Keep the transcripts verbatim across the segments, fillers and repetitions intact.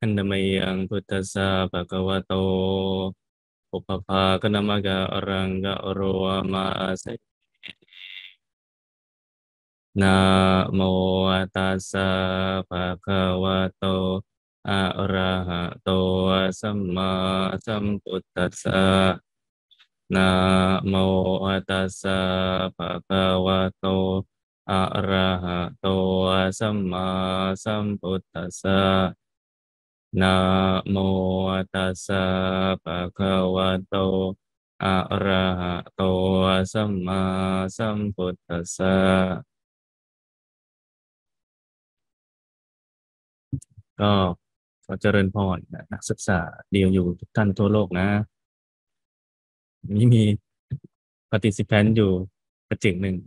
อันนามยังพุทธัสสะภะคะวะโตปุพพะคะนามะกะอรังกะโรมาเสนะโมตัสสะภะคะวะโตอะระหะโตสัมมาสัมพุทธัสสะนะโมตัสสะภะคะวะโตอะระหะโตสัมมาสัมพุทธัสสะนะโมตัสสะภะคะวะโตอะระหะโตสัมมาสัมพุทธัสสะก็ขอเจริญพรนะนักศึกษาเดียวอยู่ทุกท่านทั่วโลกนะนี่มี participant อยู่กระจึงหนึ่ง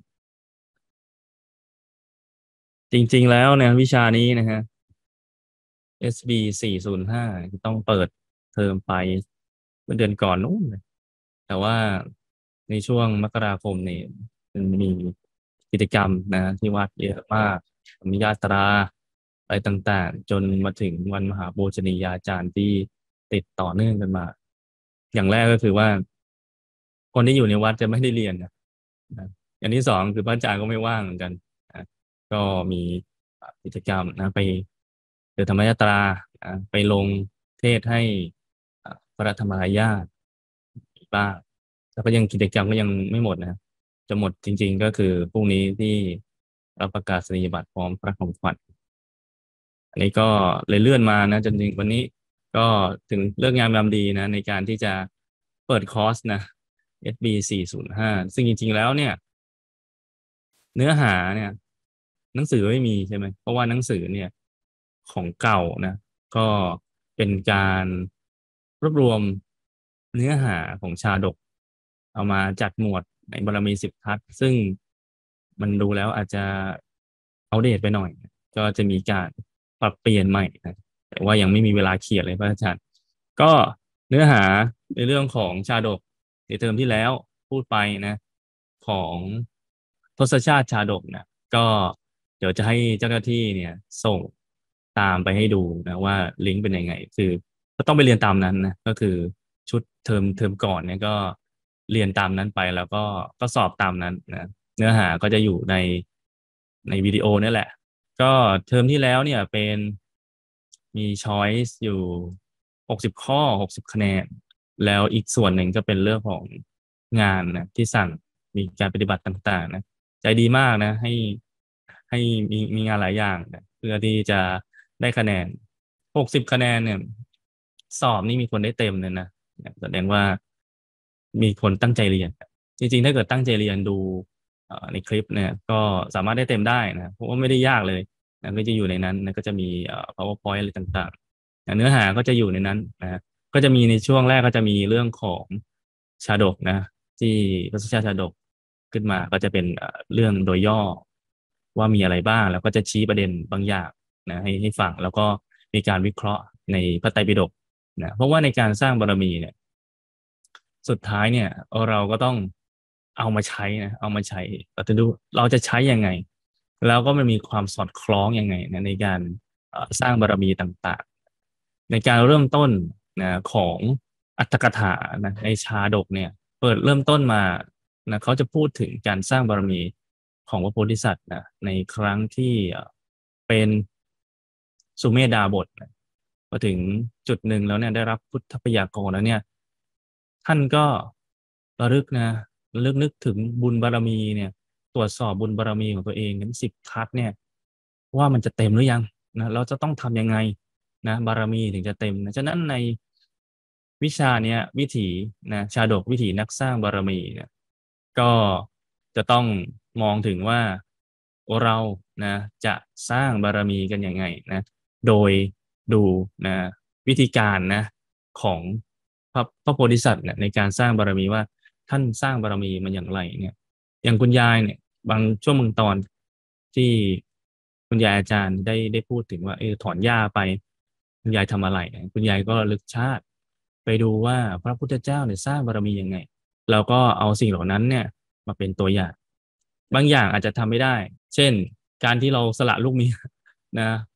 จริงๆแล้วเนี่ยวิชานี้นะฮะ เอส บี สี่ศูนย์ห้าต้องเปิดเทอมไปเมื่อเดือนก่อนนู้นเลยแต่ว่าในช่วงมกราคมเนี่ยมันมีกิจกรรมนะที่วัดเยอะมากมีญาตราอะไรต่างๆจนมาถึงวันมหาบูชนียาจารย์ที่ติดต่อเนื่องกันมาอย่างแรกก็คือว่าคนที่อยู่ในวัดจะไม่ได้เรียนนะนะอย่างที่สองคือพระอาจารย์ก็ไม่ว่างเหมือนกันนะก็มีกิจกรรมนะไปเดินธรรมยาตรานะไปลงเทศน์ให้อ่าพระธรรมายาทบ้างแล้วก็ยังกิจกรรมก็ยังไม่หมดนะจะหมดจริงๆก็คือพรุ่งนี้ที่รับประกาศนียบัตรพร้อมพระของขวัญอันนี้ก็เลยเลื่อนมานะจนถึงวันนี้ก็ถึงเลิกงามยามดีนะในการที่จะเปิดคอร์สนะ เอส บี สี่ศูนย์ห้าซึ่งจริงๆแล้วเนี่ยเนื้อหาเนี่ยหนังสือไม่มีใช่ไหมเพราะว่าหนังสือเนี่ยของเก่านะก็เป็นการรวบรวมเนื้อหาของชาดกเอามาจัดหมวดในบารมีสิบทัศน์ซึ่งมันดูแล้วอาจจะเอาเดตไปหน่อยก็จะมีการปรับเปลี่ยนใหม่นะแต่ว่ายังไม่มีเวลาเขียนเลยพระอาจารย์ก็เนื้อหาในเรื่องของชาดกในเทอมที่แล้วพูดไปนะของทศชาติชาดกนะก็เดี๋ยวจะให้เจ้าหน้าที่เนี่ยส่งตามไปให้ดูนะว่าลิงก์เป็นยังไงคือก็ต้องไปเรียนตามนั้นนะก็คือชุดเทอมเทอมก่อนเนี่ยก็เรียนตามนั้นไปแล้วก็ก็สอบตามนั้นนะเนื้อหาก็จะอยู่ในในวิดีโอนี่แหละก็เทอมที่แล้วเนี่ยเป็นมีช้อยส์อยู่หกสิบข้อหกสิบคะแนนแล้วอีกส่วนหนึ่งก็เป็นเรื่องของงานนะที่สั่งมีการปฏิบัติต่างๆนะใจดีมากนะให้ให้มีมีงานหลายอย่างนะเพื่อที่จะได้คะแนนหกสิบคะแนนเนี่ยสอบนี่มีคนได้เต็มเลยนะแสดงว่ามีคนตั้งใจเรียนจริงๆถ้าเกิดตั้งใจเรียนดูเอ่อในคลิปเนี่ยก็สามารถได้เต็มได้นะเพราะว่าไม่ได้ยากเลยนะก็จะอยู่ในนั้นนะก็จะมีเอ่อ PowerPoint อะไรต่างๆนะเนื้อหาก็จะอยู่ในนั้นนะก็จะมีในช่วงแรกก็จะมีเรื่องของชาดกนะที่พระสุชาติชาดกขึ้นมาก็จะเป็นเอ่อเรื่องโดยย่อว่ามีอะไรบ้างแล้วก็จะชี้ประเด็นบางอย่างนะให้ให้ฟังแล้วก็มีการวิเคราะห์ในพระไตรปิฎกนะเพราะว่าในการสร้างบารมีเนี่ยสุดท้ายเนี่ยเราก็ต้องเอามาใช้นะเอามาใช้เราจะดูเราจะใช้ยังไงแล้วก็มันมีความสอดคล้องยังไงนะในการเอ่อสร้างบารมีต่างๆในการเริ่มต้นนะของอรรถกถานะในชาดกเนี่ยเปิดเริ่มต้นมานะเขาจะพูดถึงการสร้างบารมีของพระโพธิสัตว์นะในครั้งที่เอ่อเป็นสุเมธาบทนะพอถึงจุดหนึ่งแล้วเนี่ยได้รับพุทธพยากรณ์แล้วเนี่ยท่านก็ระลึกนะระลึกนึกถึงบุญบารมีเนี่ยตรวจสอบบุญบารมีของตัวเองทั้งสิบทัศน์เนี่ยว่ามันจะเต็มหรือยังนะเราจะต้องทำยังไงนะบารมีถึงจะเต็มนะฉะนั้นในวิชาเนี้ยวิถีนะชาดกวิถีนักสร้างบารมีเนี่ยก็จะต้องมองถึงว่าเรานะจะสร้างบารมีกันยังไงนะโดยดูนะวิธีการนะของพระพระโพธิสัตว์เนี่ยในการสร้างบารมีว่าท่านสร้างบารมีมันอย่างไรเนี่ยอย่างคุณยายเนี่ยบางช่วงบางตอนที่คุณยายอาจารย์ได้ได้พูดถึงว่าเออถอนหญ้าไปคุณยายทำอะไรคุณยายก็ระลึกชาติไปดูว่าพระพุทธเจ้าเนี่ยสร้างบารมียังไงเราก็เอาสิ่งเหล่านั้นเนี่ยมาเป็นตัวอย่างบางอย่างอาจจะทำไม่ได้เช่นการที่เราสละลูกเมียนะไป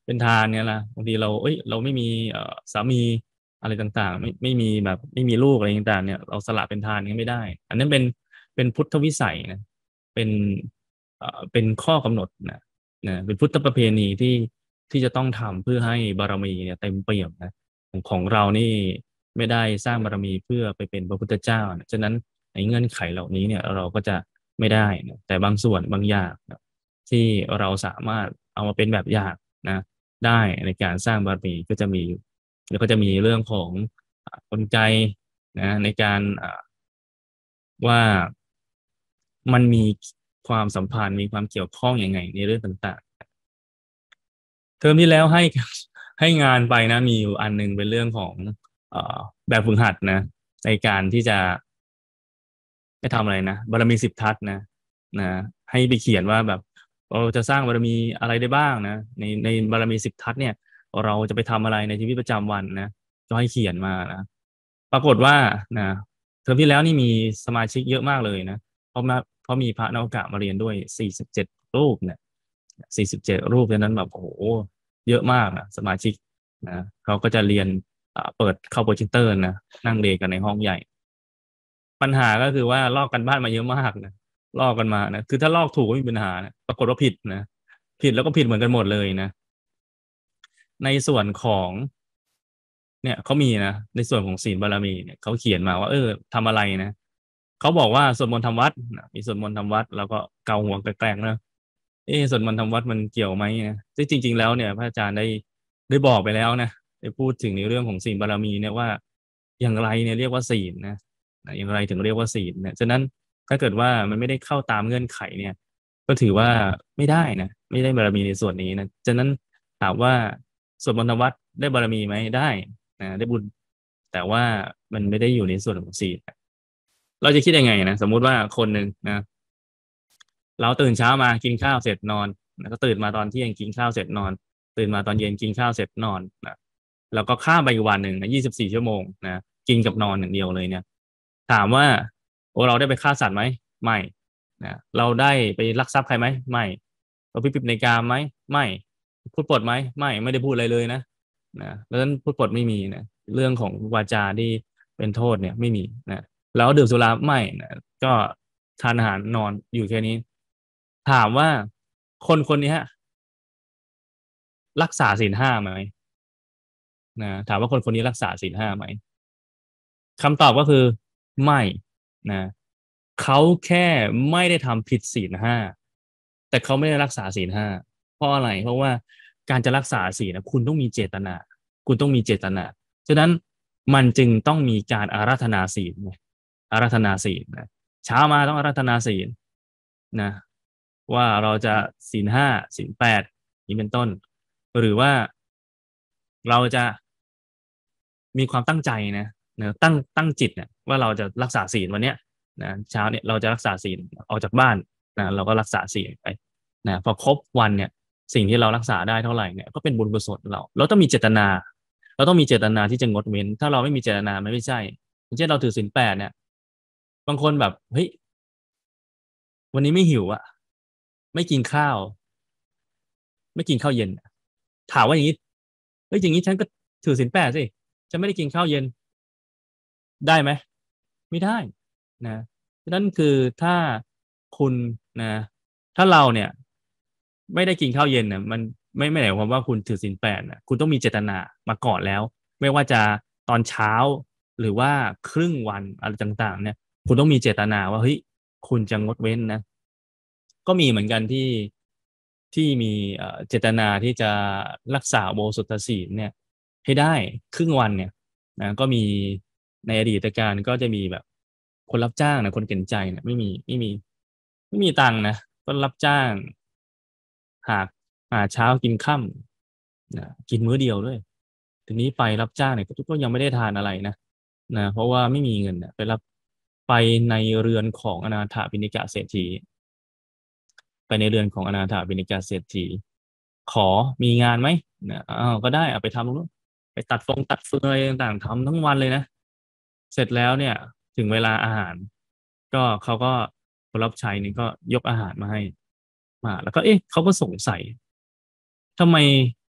เป็นทานเนี่ยละบางทีเราเอ้ยเราไม่มีเอ่อสามีอะไรต่างๆไม่ไม่มีแบบไม่มีลูกอะไรต่างๆเนี่ยเราสละเป็นทานนี้ไม่ได้ อันนั้นเป็นเป็นพุทธวิสัยนะเป็นเอ่อเป็นข้อกำหนดนะนะเป็นพุทธประเพณีที่ที่จะต้องทำเพื่อให้บารมีเนี่ยเต็มเปี่ยมนะของของเรานี่ไม่ได้สร้างบารมีเพื่อไปเป็นพระพุทธเจ้านะฉะนั้นในเงื่อนไขเหล่านี้เนี่ยเราก็จะไม่ได้นะแต่บางส่วนบางอย่างนะที่เราสามารถเอามาเป็นแบบอย่างนะได้ในการสร้างบารมีก็จะมีอยู่แล้วก็จะมีเรื่องของอ่ากลไกนะในการอ่าว่ามันมีความสัมพันธ์มีความเกี่ยวข้องยังไงในเรื่องต่างๆเทอมที่แล้วให้ให้งานไปนะมีอยู่อันหนึงเป็นเรื่องของเอ่อแบบฝึกหัดนะในการที่จะ ไม่ทำอะไรนะบารมีสิบทัศน์นะนะให้ไปเขียนว่าแบบเราจะสร้างบารมีอะไรได้บ้างนะในในบารมีสิบทัศน์เนี่ยเราจะไปทำอะไรในชีวิตประจำวันนะก็ให้เขียนมานะปรากฏว่านะเทอมที่แล้วนี่มีสมาชิกเยอะมากเลยนะเพราะมาเพราะมีพระนวากะมาเรียนด้วยสี่สิบเจ็ดรูปเนี่ยสี่สิบเจ็ดรูปดังนั้นแบบโอ้โหเยอะมากนะสมาชิกนะเขาก็จะเรียนอ่าเปิดเข้าโปรเจคเตอร์นะนั่งเรียนกันในห้องใหญ่ ปัญหาก็คือว่าลอกกันบ้านมาเยอะมากนะลอกกันมานะคือถ้าลอกถูกก็ไม่มีปัญหานะปรากฏว่าผิดนะผิดแล้วก็ผิดเหมือนกันหมดเลยนะในส่วนของเนี่ยเขามีนะในส่วนของศีลบารมีเนี่ยเขาเขียนมาว่าเออทำอะไรนะเขาบอกว่าสวดมนต์ทำวัดนะมีสวดมนต์ทำวัดแล้วก็เกาหัวแกล้งๆนะเออสวดมนต์ทำวัดมันเกี่ยวไหมนะที่จริงๆแล้วเนี่ยพระอาจารย์ได้ได้บอกไปแล้วนะได้พูดถึงในเรื่องของศีลบารมีเนี่ยว่าอย่างไรเนี่ยเรียกว่าศีลนะ นะอย่างไรถึงเรียกว่าศีลเนี่ยฉะนั้นถ้าเกิดว่ามันไม่ได้เข้าตามเงื่อนไขเนี่ยก็ถือว่าไม่ได้นะไม่ได้บารมีในส่วนนี้นะฉะนั้นถามว่าสวดมนต์ทำวัดได้บารมีไหมได้นะได้บุญแต่ว่ามันไม่ได้อยู่ในส่วนของศีลเราจะคิดยังไงนะสมมุติว่าคนหนึ่งนะเราตื่นเช้ามากินข้าวเสร็จนอนแล้วก็ตื่นมาตอนเที่ยงกินข้าวเสร็จนอนตื่นมาตอนเย็นกินข้าวเสร็จนอนนะแล้วก็ข้ามไปอีกวันหนึ่งนะยี่สิบสี่ชั่วโมงนะกินกับนอนอย่างเดียวเลยเนี่ย ถามว่าโอ้เราได้ไปฆ่าสัตว์ไหมไม่นะเราได้ไปลักทรัพย์ใครไหมไม่เราไปปิดในกามไหมไม่พูดปดไหมไม่ไม่ได้พูดอะไรเลยนะนะแล้วนั้นพูดปดไม่มีนะเรื่องของวาจาที่เป็นโทษเนี่ยไม่มีนะแล้วดื่มสุราไม่นะก็ทานอาหารนอนอยู่แค่นี้ถามว่าคนคนนี้ฮะรักษาศีลห้าไหมนะถามว่าคนคนนี้รักษาศีลห้าไหม คำตอบก็คือไม่นะเขาแค่ไม่ได้ทำผิดศีลห้าแต่เขาไม่ได้รักษาศีลห้าเพราะอะไรเพราะว่าการจะรักษาศีลนะคุณต้องมีเจตนาคุณต้องมีเจตนาฉะนั้นมันจึงต้องมีการอาราธนาศีลไงอาราธนาศีลนะเช้ามาต้องอาราธนาศีลนะว่าเราจะศีลห้าศีลแปดนี้เป็นต้นหรือว่าเราจะ มีความตั้งใจนะนะตั้งตั้งจิตเนี่ยว่าเราจะรักษาศีลวันเนี้ยนะเช้าเนี่ยเราจะรักษาศีลออกจากบ้านนะเราก็รักษาศีลไปนะพอครบวันเนี่ยสิ่งที่เรารักษาได้เท่าไหร่เนี่ยก็เป็นบุญกุศลเราเราต้องมีเจตนาเราต้องมีเจตนาที่จะงดเว้นถ้าเราไม่มีเจตนามันไม่ใช่อย่างเช่นเราถือศีลแปดเนี่ยบางคนแบบเฮ้ยวันนี้ไม่หิวอะไม่กินข้าวไม่กินข้าวเย็นถามว่าอย่างนี้เฮ้ยอย่างนี้ฉันก็ถือศีลแปดสิฉันไม่ได้กินข้าวเย็น ได้ไหมไม่ได้นะฉะนั้นคือถ้าคุณนะถ้าเราเนี่ยไม่ได้กินข้าวเย็นเนี่ยมันไม่ไม่หมายความว่าคุณถือศีลแปดนะคุณต้องมีเจตนามาก่อนแล้วไม่ว่าจะตอนเช้าหรือว่าครึ่งวันอะไรต่างๆเนี่ยคุณต้องมีเจตนาว่าเฮ้ยคุณจะงดเว้นนะก็มีเหมือนกันที่ที่มีเอ่อเจตนาที่จะรักษาโบสถศีลเนี่ยให้ได้ครึ่งวันเนี่ย นะก็มีในอดีตการก็จะมีแบบคนรับจ้างนะคนเก่งใจเนี่ยไม่มีไม่มีไม่มีตังค์นะก็รับจ้างหาหาเช้ากินค่ำนะกินมื้อเดียวด้วยทีนี้ไปรับจ้างเนี่ยก็ก็ยังไม่ได้ทานอะไรนะนะเพราะว่าไม่มีเงินนะไปรับไปในเรือนของอนาถบิณฑิกะเศรษฐีไปในเรือนของอนาถบิณฑิกะเศรษฐีขอมีงานไหมนะอ้าวก็ได้เอาไปทำตรงนู้น ไปตัดฟงตัดฟืนอะไรต่างๆทำทั้งวันเลยนะเสร็จแล้วเนี่ยถึงเวลาอาหารก็เขาก็คนรับใช้นี่ก็ยกอาหารมาให้มาแล้วก็เอ๊ะเขาก็สงสัยทำไม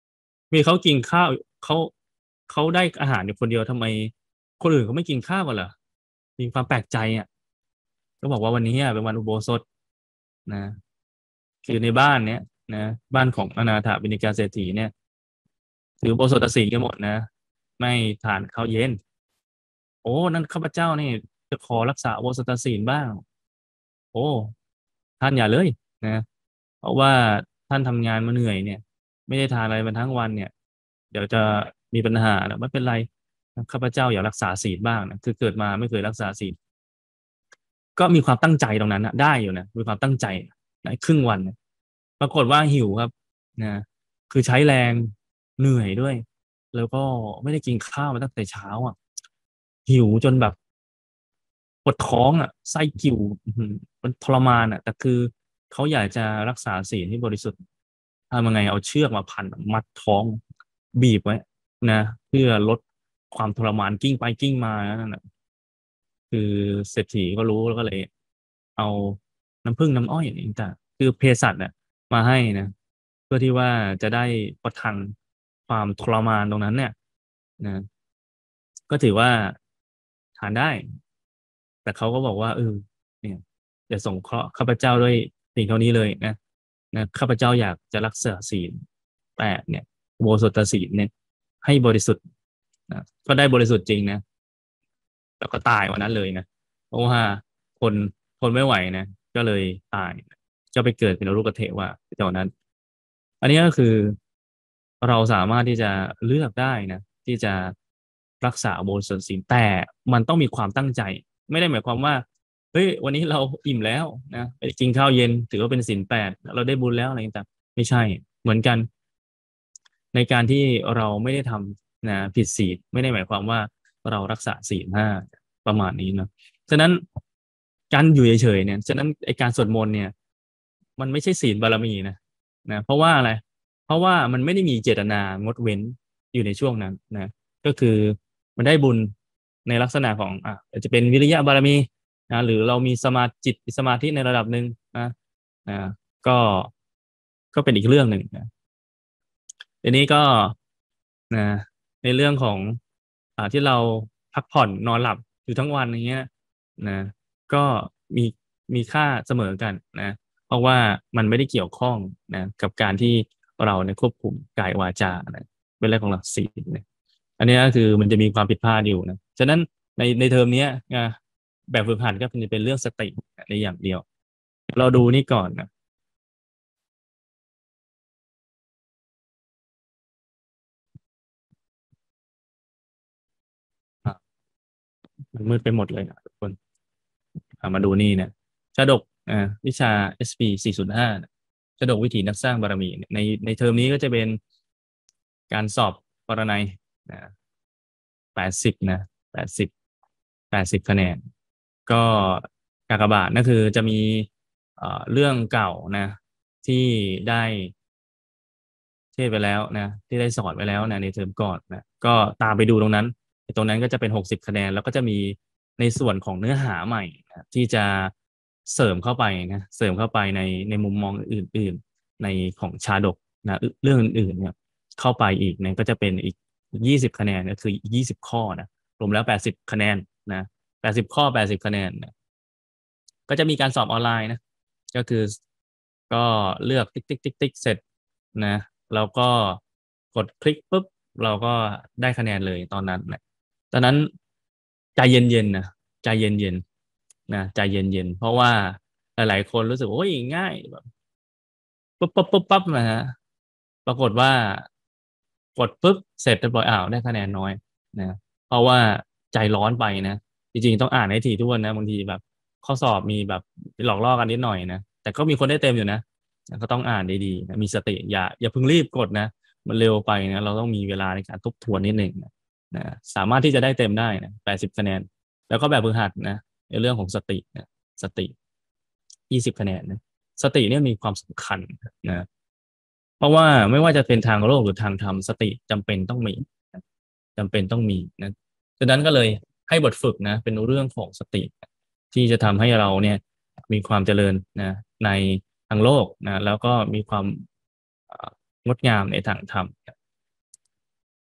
มีเขากินข้าวเขาเขาได้อาหารอยู่คนเดียวทำไมคนอื่นเขาไม่กินข้าวกันเหรอมีความแปลกใจอ่ะก็บอกว่าวันนี้เป็นวันอุโบสถนะคือในบ้านเนี้ยนะบ้านของอนาถบิณฑิกาเศรษฐีเนี่ยถืออุโบสถศีลกันหมดนะไม่ทานข้าวเย็นโอ้นั่นข้าพเจ้านี่จะขอรักษาอุโบสถศีลบ้างโอ้ท่านอย่าเลยนะเพราะว่าท่านทำงานมาเหนื่อยเนี่ยไม่ได้ทานอะไรมาทั้งวันเนี่ยเดี๋ยวจะมีปัญหานะไม่เป็นไรข้าพเจ้าอยากรักษาศีลบ้างนะคือเกิดมาไม่เคยรักษาศีล ก็มีความตั้งใจตรงนั้นนะได้อยู่นะมีความตั้งใจนะครึ่งวันนะปรากฏว่าหิวครับนะคือใช้แรงเหนื่อยด้วยแล้วก็ไม่ได้กินข้าวมาตั้งแต่เช้าอ่ะหิวจนแบบปวดท้องอ่ะไส้กิ่วอื้อหือมันทรมานอ่ะแต่คือเขาอยากจะรักษาศีลที่บริสุทธิ์ทำยังไงเอาเชือกมาพันมัดท้องบีบไว้นะเพื่อลดความทรมานกิ้งไปกิ้งมานั่นนะ คือเศรษฐีก็รู้แล้วก็เลยเอาน้ำผึ้งน้ำอ้อยนี่ต่างคือเภสัชเนี่ยมาให้นะเพื่อที่ว่าจะได้ประทังความทรมานตรงนั้นเนี่ยนะก็ถือว่าทานได้แต่เขาก็บอกว่าเออเนี่ยอย่าส่งเคราะห์ข้าพเจ้าด้วยสิ่งเท่านี้เลยนะนะข้าพเจ้าอยากจะรักษาศีลแปดเนี่ยอุโบสถศีลเนี่ยให้บริสุทธิ์นะก็ได้บริสุทธิ์จริงนะ แล้วก็ตายวันนั้นเลยนะเพราะว่าคนทนไม่ไหวนะก็เลยตายก็ไปเกิดเป็นนรุกเทวะตอนนั้นอันนี้ก็คือเราสามารถที่จะเลือกได้นะที่จะรักษาอุโบสถศีลแต่มันต้องมีความตั้งใจไม่ได้หมายความว่าเฮ้ยวันนี้เราอิ่มแล้วนะไปกินข้าวเย็นถือว่าเป็นศีลแปดเราได้บุญแล้วอะไรต่างๆไม่ใช่เหมือนกันในการที่เราไม่ได้ทำนะผิดศีลไม่ได้หมายความว่าเรารักษาศีลห้า ประมาณนี้เนอะฉะนั้นการอยู่เฉยๆเนี่ยฉะนั้นไอการสวดมนต์เนี่ยมันไม่ใช่ศีลบารมีนะนะเพราะว่าอะไรเพราะว่ามันไม่ได้มีเจตนางดเว้นอยู่ในช่วงนั้นนะก็คือมันได้บุญในลักษณะของอ่ะอาจจะเป็นวิริยะบารมีนะหรือเรามีสมาจิตสมาธิในระดับหนึ่งนะนะก็ก็เป็นอีกเรื่องหนึ่งนะทีนี้ก็นะในเรื่องของอ่าที่เราพักผ่อนนอนหลับอยู่ทั้งวันอย่างเงี้ยนะก็มีมีค่าเสมอกันนะเพราะว่ามันไม่ได้เกี่ยวข้องนะกับการที่เราเนี่ยควบคุมกายวาจานะเป็นเรื่องของหลักศีลนะอันนี้ก็คือมันจะมีความผิดพลาดอยู่นะฉะนั้นในในเทอมเนี้ยนะแบบฝึกหัดก็จะเป็นเรื่องสติในอย่างเดียวเราดูนี่ก่อนนะอ่ะมันมืดไปหมดเลยนะทุกคน อ่ามาดูนี่เนี่ยชาดกอ่าวิชา เอส พี สี่ศูนย์ห้าเนี่ยชาดกวิถีนักสร้างบารมีเนี่ยในในเทอมนี้ก็จะเป็นการสอบปรนัยนะแปดสิบนะแปดสิบแปดสิบคะแนนก็กากบาทนั่นคือจะมีเอ่อเรื่องเก่านะที่ได้เทศไปแล้วนะที่ได้สอนไว้แล้วนะในเทอมก่อนนะก็ตามไปดูตรงนั้นตรงนั้นก็จะเป็นหกสิบคะแนนแล้วก็จะมีในส่วนของเนื้อหาใหม่นะที่จะเสริมเข้าไปนะเสริมเข้าไปในในมุมมองอื่นๆในของชาดกนะเรื่องอื่นๆเนี่ยเข้าไปอีกเนี่ยก็จะเป็นอีกยี่สิบคะแนนก็คืออีกยี่สิบข้อนะรวมแล้วแปดสิบคะแนนนะแปดสิบข้อแปดสิบคะแนนนะก็จะมีการสอบออนไลน์นะก็คือก็เลือกติ๊กติ๊กติ๊กติ๊กเสร็จนะแล้วก็กดคลิกปุ๊บเราก็ได้คะแนนเลยตอนนั้นนะตอนนั้นใจเย็นๆนะใจเย็นๆนะใจเย็นๆเพราะว่าหลายๆคนรู้สึกว่าโอ้ยง่ายแบบปุ๊บปุ๊บปุ๊บปั๊บนะฮะปรากฏว่ากดปุ๊บเสร็จเรียบร้อยอ้าวได้คะแนนน้อยนะเพราะว่าใจร้อนไปนะจริงๆต้องอ่านให้ถี่ถ้วนนะบางทีแบบข้อสอบมีแบบหลอกล่อกันนิดหน่อยนะแต่ก็มีคนได้เต็มอยู่นะก็ต้องอ่านดีๆนะมีสติอย่าอย่าเพิ่งรีบกดนะมันเร็วไปนะเราต้องมีเวลาในการทบทวนนิดหนึ่งนะนะสามารถที่จะได้เต็มได้นะแปดสิบคะแนนแล้วก็แบบฝึกหัดนะในเรื่องของสตินะสติยี่สิบคะแนนนะสติเนี่ยมีความสำคัญนะ เพราะว่าไม่ว่าจะเป็นทางโลกหรือทางธรรมสติจำเป็นต้องมีจำเป็นต้องมีนะดังนั้นก็เลยให้บทฝึกนะเป็นเรื่องของสติที่จะทำให้เราเนี่ยมีความเจริญนะในทางโลกนะแล้วก็มีความอ่างดงามในทางธรรม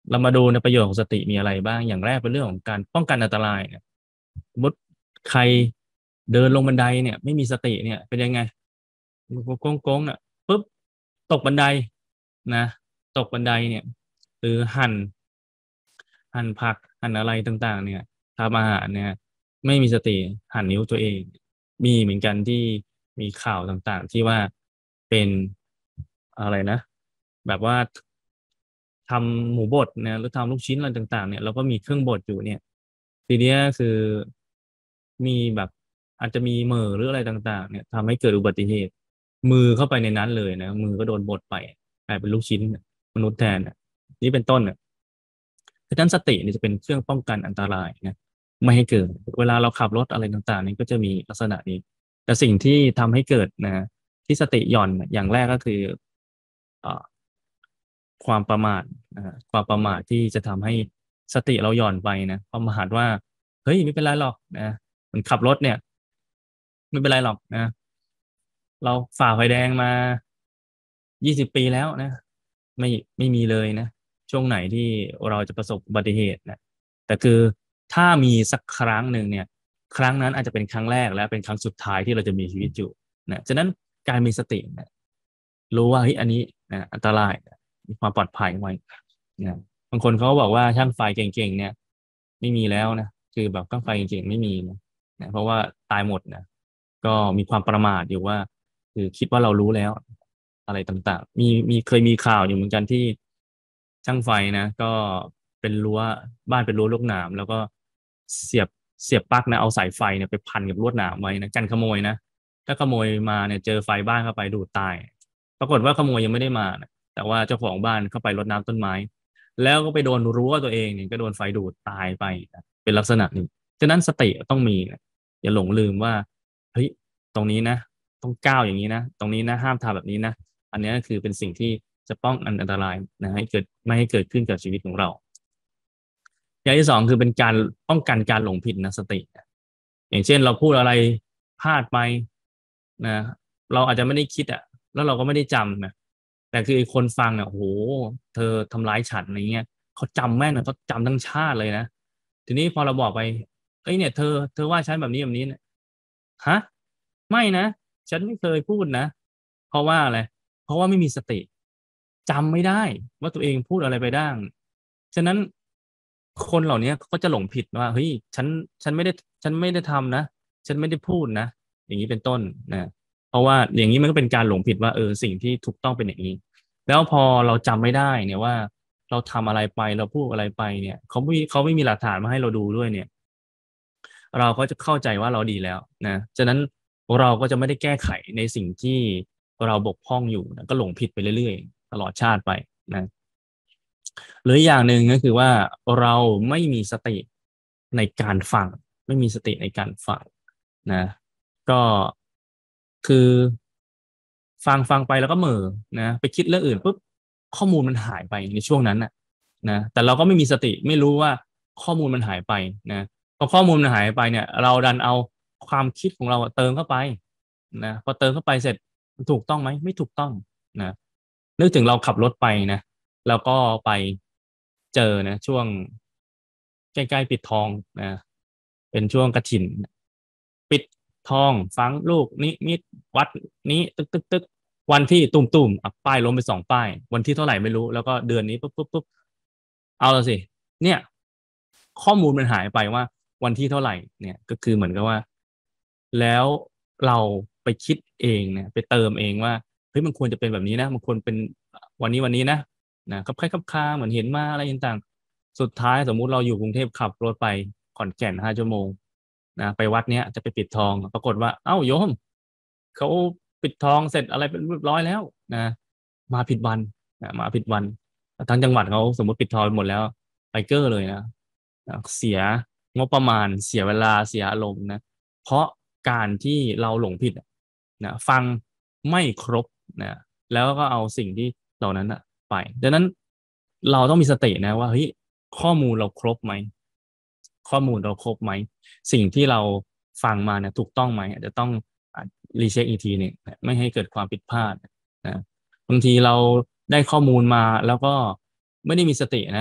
เรามาดูในประโยชน์ของสติมีอะไรบ้างอย่างแรกเป็นเรื่องของการป้องกันอันตรายเนี่ยสมมติใครเดินลงบันไดเนี่ยไม่มีสติเนี่ยเป็นยังไงโก้งโก้งอ่ะปุ๊บตกบันไดนะตกบันไดเนี่ยหรือหั่นหั่นผักหั่นอะไรต่างๆเนี่ยทำอาหารเนี่ยไม่มีสติหั่นนิ้วตัวเองมีเหมือนกันที่มีข่าวต่างๆที่ว่าเป็นอะไรนะแบบว่าทำหมูบดเนี่ยหรือทำลูกชิ้นอะไรต่างๆเนี่ยเราก็มีเครื่องบดอยู่เนี่ยทีเนี้ยคือมีแบบอาจจะมีเหม่อหรืออะไรต่างๆเนี่ยทำให้เกิดอุบัติเหตุมือเข้าไปในนั้นเลยนะมือก็โดนบดไปกลายเป็นลูกชิ้นมนุษย์แทนน่ะนี่เป็นต้นน่ะดังนั้นสติเนี่ยจะเป็นเครื่องป้องกันอันตรายนะไม่ให้เกิดเวลาเราขับรถอะไรต่างๆนี่ก็จะมีลักษณะนี้แต่สิ่งที่ทำให้เกิดนะที่สติหย่อนอย่างแรกก็คือเอ่อ ความประมาทนะฮะความประมาทที่จะทำให้สติเราหย่อนไปนะประมาทว่าเฮ้ยไม่เป็นไรหรอกนะมันขับรถเนี่ยไม่เป็นไรหรอกนะเราฝ่าไฟแดงมายี่สิบปีแล้วนะไม่ไม่มีเลยนะช่วงไหนที่เราจะประสบอุบัติเหตุนะแต่คือถ้ามีสักครั้งหนึ่งเนี่ยครั้งนั้นอาจจะเป็นครั้งแรกและเป็นครั้งสุดท้ายที่เราจะมีชีวิตอยู่นะฉะนั้นการมีสตินะรู้ว่าเฮ้ยอันนี้นะอันตรายมีความปลอดภัยไว้นะบางคนเขาบอกว่าช่างไฟเก่งๆเนี่ยไม่มีแล้วนะคือแบบช่างไฟเก่งๆไม่มีนะนะเพราะว่าตายหมดนะก็มีความประมาทอยู่ว่าคือคิดว่าเรารู้แล้วอะไรต่างๆมีมีเคยมีข่าวอยู่เหมือนกันที่ช่างไฟนะก็เป็นรั้วบ้านเป็นรั้วลวดหนามแล้วก็เสียบเสียบปลั๊กนะเอาสายไฟเนี่ยไปพันกับลวดหนามไว้นะกันขโมยนะถ้าขโมยมาเนี่ยเจอไฟบ้านเข้าไปดูดตายปรากฏว่าขโมยยังไม่ได้มานะแต่ว่าเจ้าของบ้านเข้าไปรดน้ำต้นไม้แล้วก็ไปโดนรั้วตัวเองเนี่ยก็โดนไฟดูดตายไปนะเป็นลักษณะนี้ฉะนั้นสติต้องมีนะอย่าหลงลืมว่าเฮ้ยตรงนี้นะต้องก้าวอย่างนี้นะตรงนี้นะห้ามทำแบบนี้นะอันนี้คือเป็นสิ่งที่จะป้องกันอันตรายนะให้เกิดไม่ให้เกิดขึ้นกับชีวิตของเราอย่างที่สองคือเป็นการป้องกันการหลงผิดนะสติอย่างเช่นเราพูดอะไรพลาดไปนะเราอาจจะไม่ได้คิดอ่ะแล้วเราก็ไม่ได้จำนะแต่คือคนฟังอ่ะโอ้โหเธอทำร้ายฉันอะไรเงี้ยเขาจำแม่นนะเขาจำทั้งชาติเลยนะทีนี้พอเราบอกไปเอ้ยเนี่ยเธอเธอว่าฉันแบบนี้แบบนี้เนี่ยฮะไม่นะฉันไม่เคยพูดนะเพราะว่าอะไรเพราะว่าไม่มีสติจำไม่ได้ว่าตัวเองพูดอะไรไปบ้างฉะนั้นคนเหล่านี้ก็จะหลงผิดว่าเฮ้ยฉันฉันไม่ได้ฉันไม่ได้ทำนะฉันไม่ได้พูดนะอย่างนี้เป็นต้นนะเพราะว่าอย่างนี้มันก็เป็นการหลงผิดว่าเออสิ่งที่ถูกต้องเป็นอย่างนี้แล้วพอเราจำไม่ได้เนี่ยว่าเราทำอะไรไปเราพูดอะไรไปเนี่ยเขาไม่เขาไม่มีหลักฐานมาให้เราดูด้วยเนี่ยเราก็จะเข้าใจว่าเราดีแล้วนะฉะนั้นเราก็จะไม่ได้แก้ไขในสิ่งที่เราบกพร่องอยู่นะก็หลงผิดไปเรื่อยๆตลอดชาติไปนะ หรืออย่างหนึ่งก็คือว่าเราไม่มีสติในการฟังไม่มีสติในการฟังนะก็คือฟังฟังไปแล้วก็เหม่อนะไปคิดเรื่องอื่นปุ๊บข้อมูลมันหายไปในช่วงนั้นนะนะแต่เราก็ไม่มีสติไม่รู้ว่าข้อมูลมันหายไปนะพอข้อมูลมันหายไปเนี่ยเราดันเอาความคิดของเราเติมเข้าไปนะพอเติมเข้าไปเสร็จถูกต้องไหมไม่ถูกต้องนะนึกถึงเราขับรถไปนะ แล้วก็ไปเจอนะช่วงใกล้ๆปิดทองนะเป็นช่วงกฐินปิดทองฝังลูกนิมิตวัดนี้ตึกตึกตึกวันที่ตุ่มตุ่มอ่ะป้ายล้มไปสองป้ายวันที่เท่าไหร่ไม่รู้แล้วก็เดือนนี้ปุ๊บปุ๊บปุ๊บเอาละสิเนี่ยข้อมูลมันหายไปว่าวันที่เท่าไหร่เนี่ยก็คือเหมือนกับว่าแล้วเราไปคิดเองเนี่ยไปเติมเองว่าเฮ้ยมันควรจะเป็นแบบนี้นะมันควรเป็นวันนี้วันนี้นะ นะคับคล้ายคับคาเหมือนเห็นมาอะไรต่างๆสุดท้ายสมมุติเราอยู่กรุงเทพขับรถไปขอนแก่นห้าชั่วโมงนะไปวัดเนี้ยจะไปปิดทองปรากฏว่าเอ้าโยมเขาปิดทองเสร็จอะไรเป็นเรียบร้อยแล้วนะมาผิดวันนะมาผิดวันทั้งจังหวัดเขาสมมติปิดทองหมดแล้วไปเกอร์เลยนะนะเสียงบประมาณเสียเวลาเสียอารมณ์นะเพราะการที่เราหลงผิดนะฟังไม่ครบนะแล้วก็เอาสิ่งที่เหล่านั้นนะ ไปดังนั้นเราต้องมีสตินะว่าเฮ้ยข้อมูลเราครบไหมข้อมูลเราครบไหมสิ่งที่เราฟังมาเนี่ยถูกต้องไหมอาจจะต้องรีเช็คอีกทีหนึ่งนะไม่ให้เกิดความผิดพลาดนะบางทีเราได้ข้อมูลมาแล้วก็ไม่ได้มีสตินะ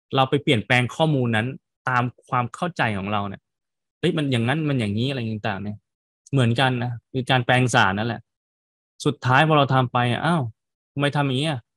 เราไปเปลี่ยนแปลงข้อมูลนั้นตามความเข้าใจของเราเนี่ยเฮ้ยมันอย่างนั้นมันอย่างนี้อะไรต่างๆเนี่ยเหมือนกันนะคือการแปลงสารนั่นแหละสุดท้ายพอเราทำไปอ้าวทำไมทำอย่างนี้อ่ะ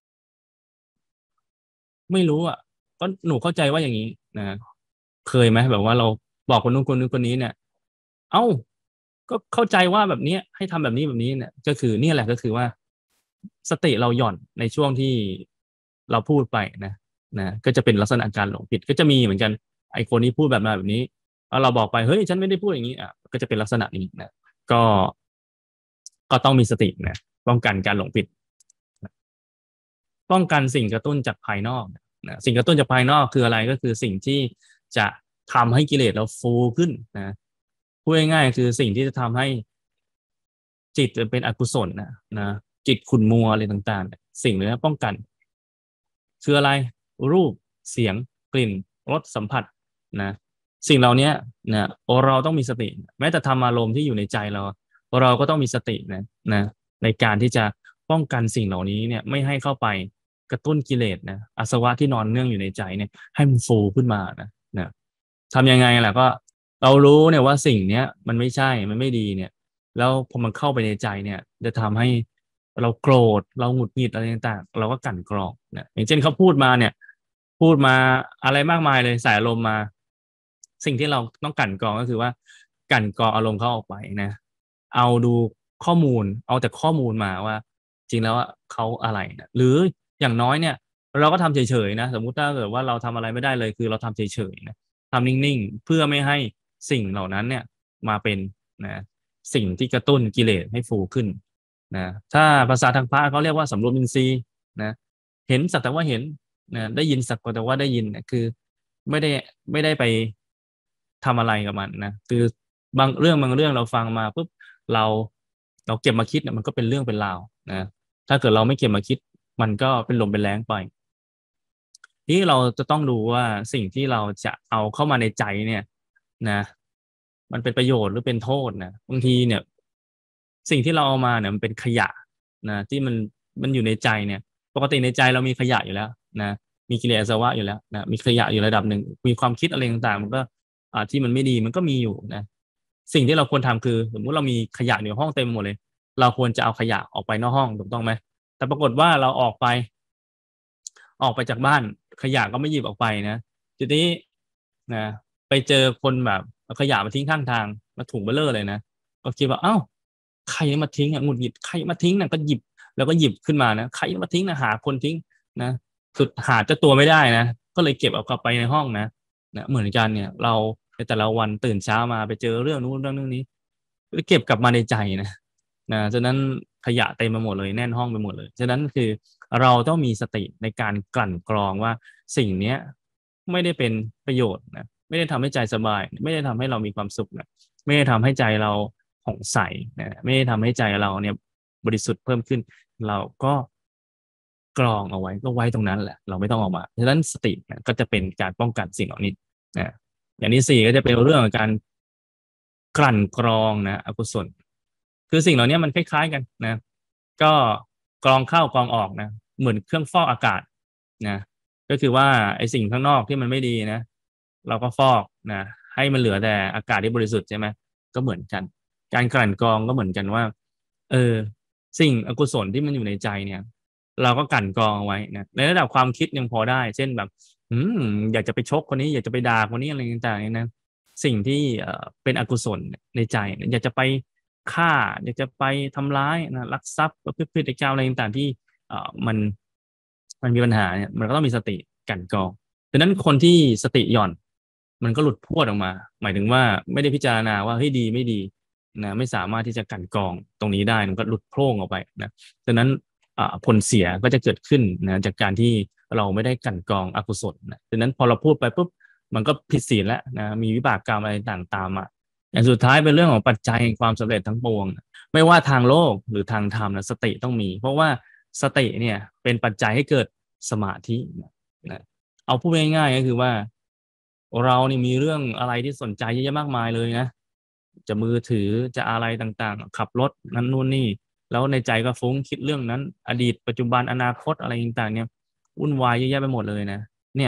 ไม่รู้อ่ะก็หนูเข้าใจว่าอย่างนี้นะเคยไหมแบบว่าเราบอกคนนู้นคนนู้นคนนี้เนี่ยเอ้าก็เข้าใจว่าแบบนี้ให้ทำแบบนี้แบบนี้เนี่ยก็คือนี่แหละก็คือว่าสติเราหย่อนในช่วงที่เราพูดไปนะนะก็จะเป็นลักษณะการหลงผิดก็จะมีเหมือนกันไอ้คนนี้พูดแบบมาแบบนี้แล้วเราบอกไปเฮ้ยฉันไม่ได้พูดอย่างนี้อ่ะก็จะเป็นลักษณะนี้นะก็ก็ต้องมีสตินะป้องกันการหลงผิด ป้องกันสิ่งกระตุ้นจากภายนอกนะสิ่งกระตุ้นจากภายนอกคืออะไรก็คือสิ่งที่จะทำให้กิเลสเราฟูขึ้นนะพูดง่ายๆคือสิ่งที่จะทำให้จิตเป็นอกุศลนะนะจิตขุ่นมัวอะไรต่างๆสิ่งนี้ป้องกันคืออะไรรูปเสียงกลิ่นรสสัมผัสนะสิ่งเหล่านี้นะเราต้องมีสติแม้แต่ธรรมอารมณ์ที่อยู่ในใจเราเราก็ต้องมีสตินะนะในการที่จะป้องกันสิ่งเหล่านี้เนี่ยไม่ให้เข้าไปกระตุ้นกิเลสนะอาสวะที่นอนเนื่องอยู่ในใจเนี่ยให้มันฟูขึ้นมานะนะทำยังไงล่ะก็เรารู้เนี่ยว่าสิ่งเนี้ยมันไม่ใช่มันไม่ดีเนี่ยแล้วพอมันเข้าไปในใจเนี่ยจะทำให้เราโกรธเราหงุดหงิดอะไรต่างๆเราก็กลั่นกรองนะอย่างเช่นเขาพูดมาเนี่ยพูดมาอะไรมากมายเลยสายอารมณ์มาสิ่งที่เราต้องกลั่นกรองก็คือว่ากลั่นกรองอารมณ์เขาออกไปนะเอาดูข้อมูลเอาแต่ข้อมูลมาว่าจริงแล้วเขาอะไรนะหรืออย่างน้อยเนี่ยเราก็ทำเฉยๆนะสมมุติถ้าเกิดว่าเราทำอะไรไม่ได้เลยคือเราทำเฉยๆนะทำนิ่งๆเพื่อไม่ให้สิ่งเหล่านั้นเนี่ยมาเป็นนะสิ่งที่กระตุ้นกิเลสให้ฟูขึ้นนะถ้าภาษาทางพระเขาเรียกว่าสำรวมอินทรีย์นะเห็นสักแต่ว่าเห็นนะได้ยินสักแต่ว่าได้ยินนะคือไม่ได้ไม่ได้ไปทำอะไรกับมันนะคือบางเรื่องบางเรื่องเราฟังมาปุ๊บเราเราเก็บมาคิดเนี่ยมันก็เป็นเรื่องเป็นราวนะถ้าเกิดเราไม่เก็บมาคิดมันก็เป็นลมเป็นแรงไปที่เราจะต้องดูว่าสิ่งที่เราจะเอาเข้ามาในใจเนี่ยนะมันเป็นประโยชน์หรือเป็นโทษนะบางทีเนี่ยสิ่งที่เราเอามาเนี่ยมันเป็นขยะนะที่มันมันอยู่ในใจเนี่ยปกติในใจเรามีขยะอยู่แล้วนะมีกิเลสอาสวะอยู่แล้วนะมีขยะอยู่ระดับหนึ่งมีความคิดอะไรต่างๆมันก็อ่าที่มันไม่ดีมันก็มีอยู่นะสิ่งที่เราควรทำคือสมมติเรามีขยะในห้องเต็มหมดเลยเราควรจะเอาขยะออกไปนอกห้องถูกต้องไหมแต่ปรากฏว่าเราออกไปออกไปจากบ้านขยะก็ไม่หยิบออกไปนะทีนี้นะไปเจอคนแบบเอาขยะมาทิ้งข้างทางมาถุงเบลเลอร์เลยนะก็คิดว่าเอ้าใครมาทิ้งอ่ะหงุดหงิดใครมาทิ้งน่ะก็หยิบแล้วก็หยิบขึ้นมานะใครมาทิ้งนะหาคนทิ้งนะสุดหาเจ้าตัวไม่ได้นะก็เลยเก็บเอากลับไปในห้องนะนะเหมือนกันเนี่ยเราในแต่ละวันตื่นเช้ามาไปเจอเรื่องนู้นเรื่องนี้ก็เก็บกลับมาในใจนะนะฉะนั้นขยะเต็มไปหมดเลยแน่นห้องไปหมดเลยฉะนั้นคือเราต้องมีสติในการกลั่นกรองว่าสิ่งเนี้ยไม่ได้เป็นประโยชน์นะไม่ได้ทำให้ใจสบายไม่ได้ทำให้เรามีความสุขนะไม่ได้ทำให้ใจเราผ่องใสนะไม่ได้ทำให้ใจเราเนี่ยบริสุทธิ์เพิ่มขึ้นเราก็กรองเอาไว้ก็ไว้ตรงนั้นแหละเราไม่ต้องออกมาฉะนั้นสตินะก็จะเป็นการป้องกันสิ่งเหล่านี้นะอย่างที่สี่ก็จะเป็นเรื่องของการกลั่นกรองนะอกุศลคือสิ่งเหล่านี้มันคล้ายๆกันนะก็กรองเข้ากรองออกนะเหมือนเครื่องฟอกอากาศนะก็คือว่าไอ้สิ่งข้างนอกที่มันไม่ดีนะเราก็ฟอกนะให้มันเหลือแต่อากาศที่บริสุทธิ์ใช่ไหมก็เหมือนกันการกลั่นกรองก็เหมือนกันว่าเออสิ่งอกุศลที่มันอยู่ในใจเนี่ยเราก็กลั่นกรองเอาไว้นะในระดับความคิดยังพอได้เช่นแบบ อืมอยากจะไปชกคนนี้อยากจะไปด่าคนนี้อะไรต่างๆเนี่ยนะสิ่งที่เอ่อเป็นอกุศลในใจอยากจะไปฆ่าอยากจะไปทำร้ายนะลักทรัพย์ประพฤติผิดในกามอะไรต่างๆที่เอ่อมันมันมีปัญหาเนี่ยมันก็ต้องมีสติกลั่นกรองดังนั้นคนที่สติหย่อนมันก็หลุดพรวดออกมาหมายถึงว่าไม่ได้พิจารณาว่าเฮ้ยดีไม่ดีนะไม่สามารถที่จะกลั่นกรองตรงนี้ได้มันก็หลุดโพร่งออกไปนะดังนั้น ผลเสียก็จะเกิดขึ้นนะจากการที่เราไม่ได้กลั่นกรองอกุศลนะดังนั้นพอเราพูดไปปุ๊บมันก็ผิดศีลแล้วนะมีวิบากกรรมอะไรต่างตามมาอย่างสุดท้ายเป็นเรื่องของปัจจัยแห่งความสำเร็จทั้งปวงไม่ว่าทางโลกหรือทางธรรมนะสติต้องมี เพราะว่าสติเนี่ยเป็นปัจจัยให้เกิดสมาธินะเอาพูดง่ายๆก็คือว่าเรานี่มีเรื่องอะไรที่สนใจเยอะแยะมากมายเลยนะจะมือถือจะอะไรต่างๆขับรถนั้นนู่นนี่ แล้วในใจก็ฟุ้งคิดเรื่องนั้นอดีตปัจจุบันอนาคตอะไรต่างๆเนี่ยวุ่นวายเยอะแยะไปหมดเลยนะเนี่ย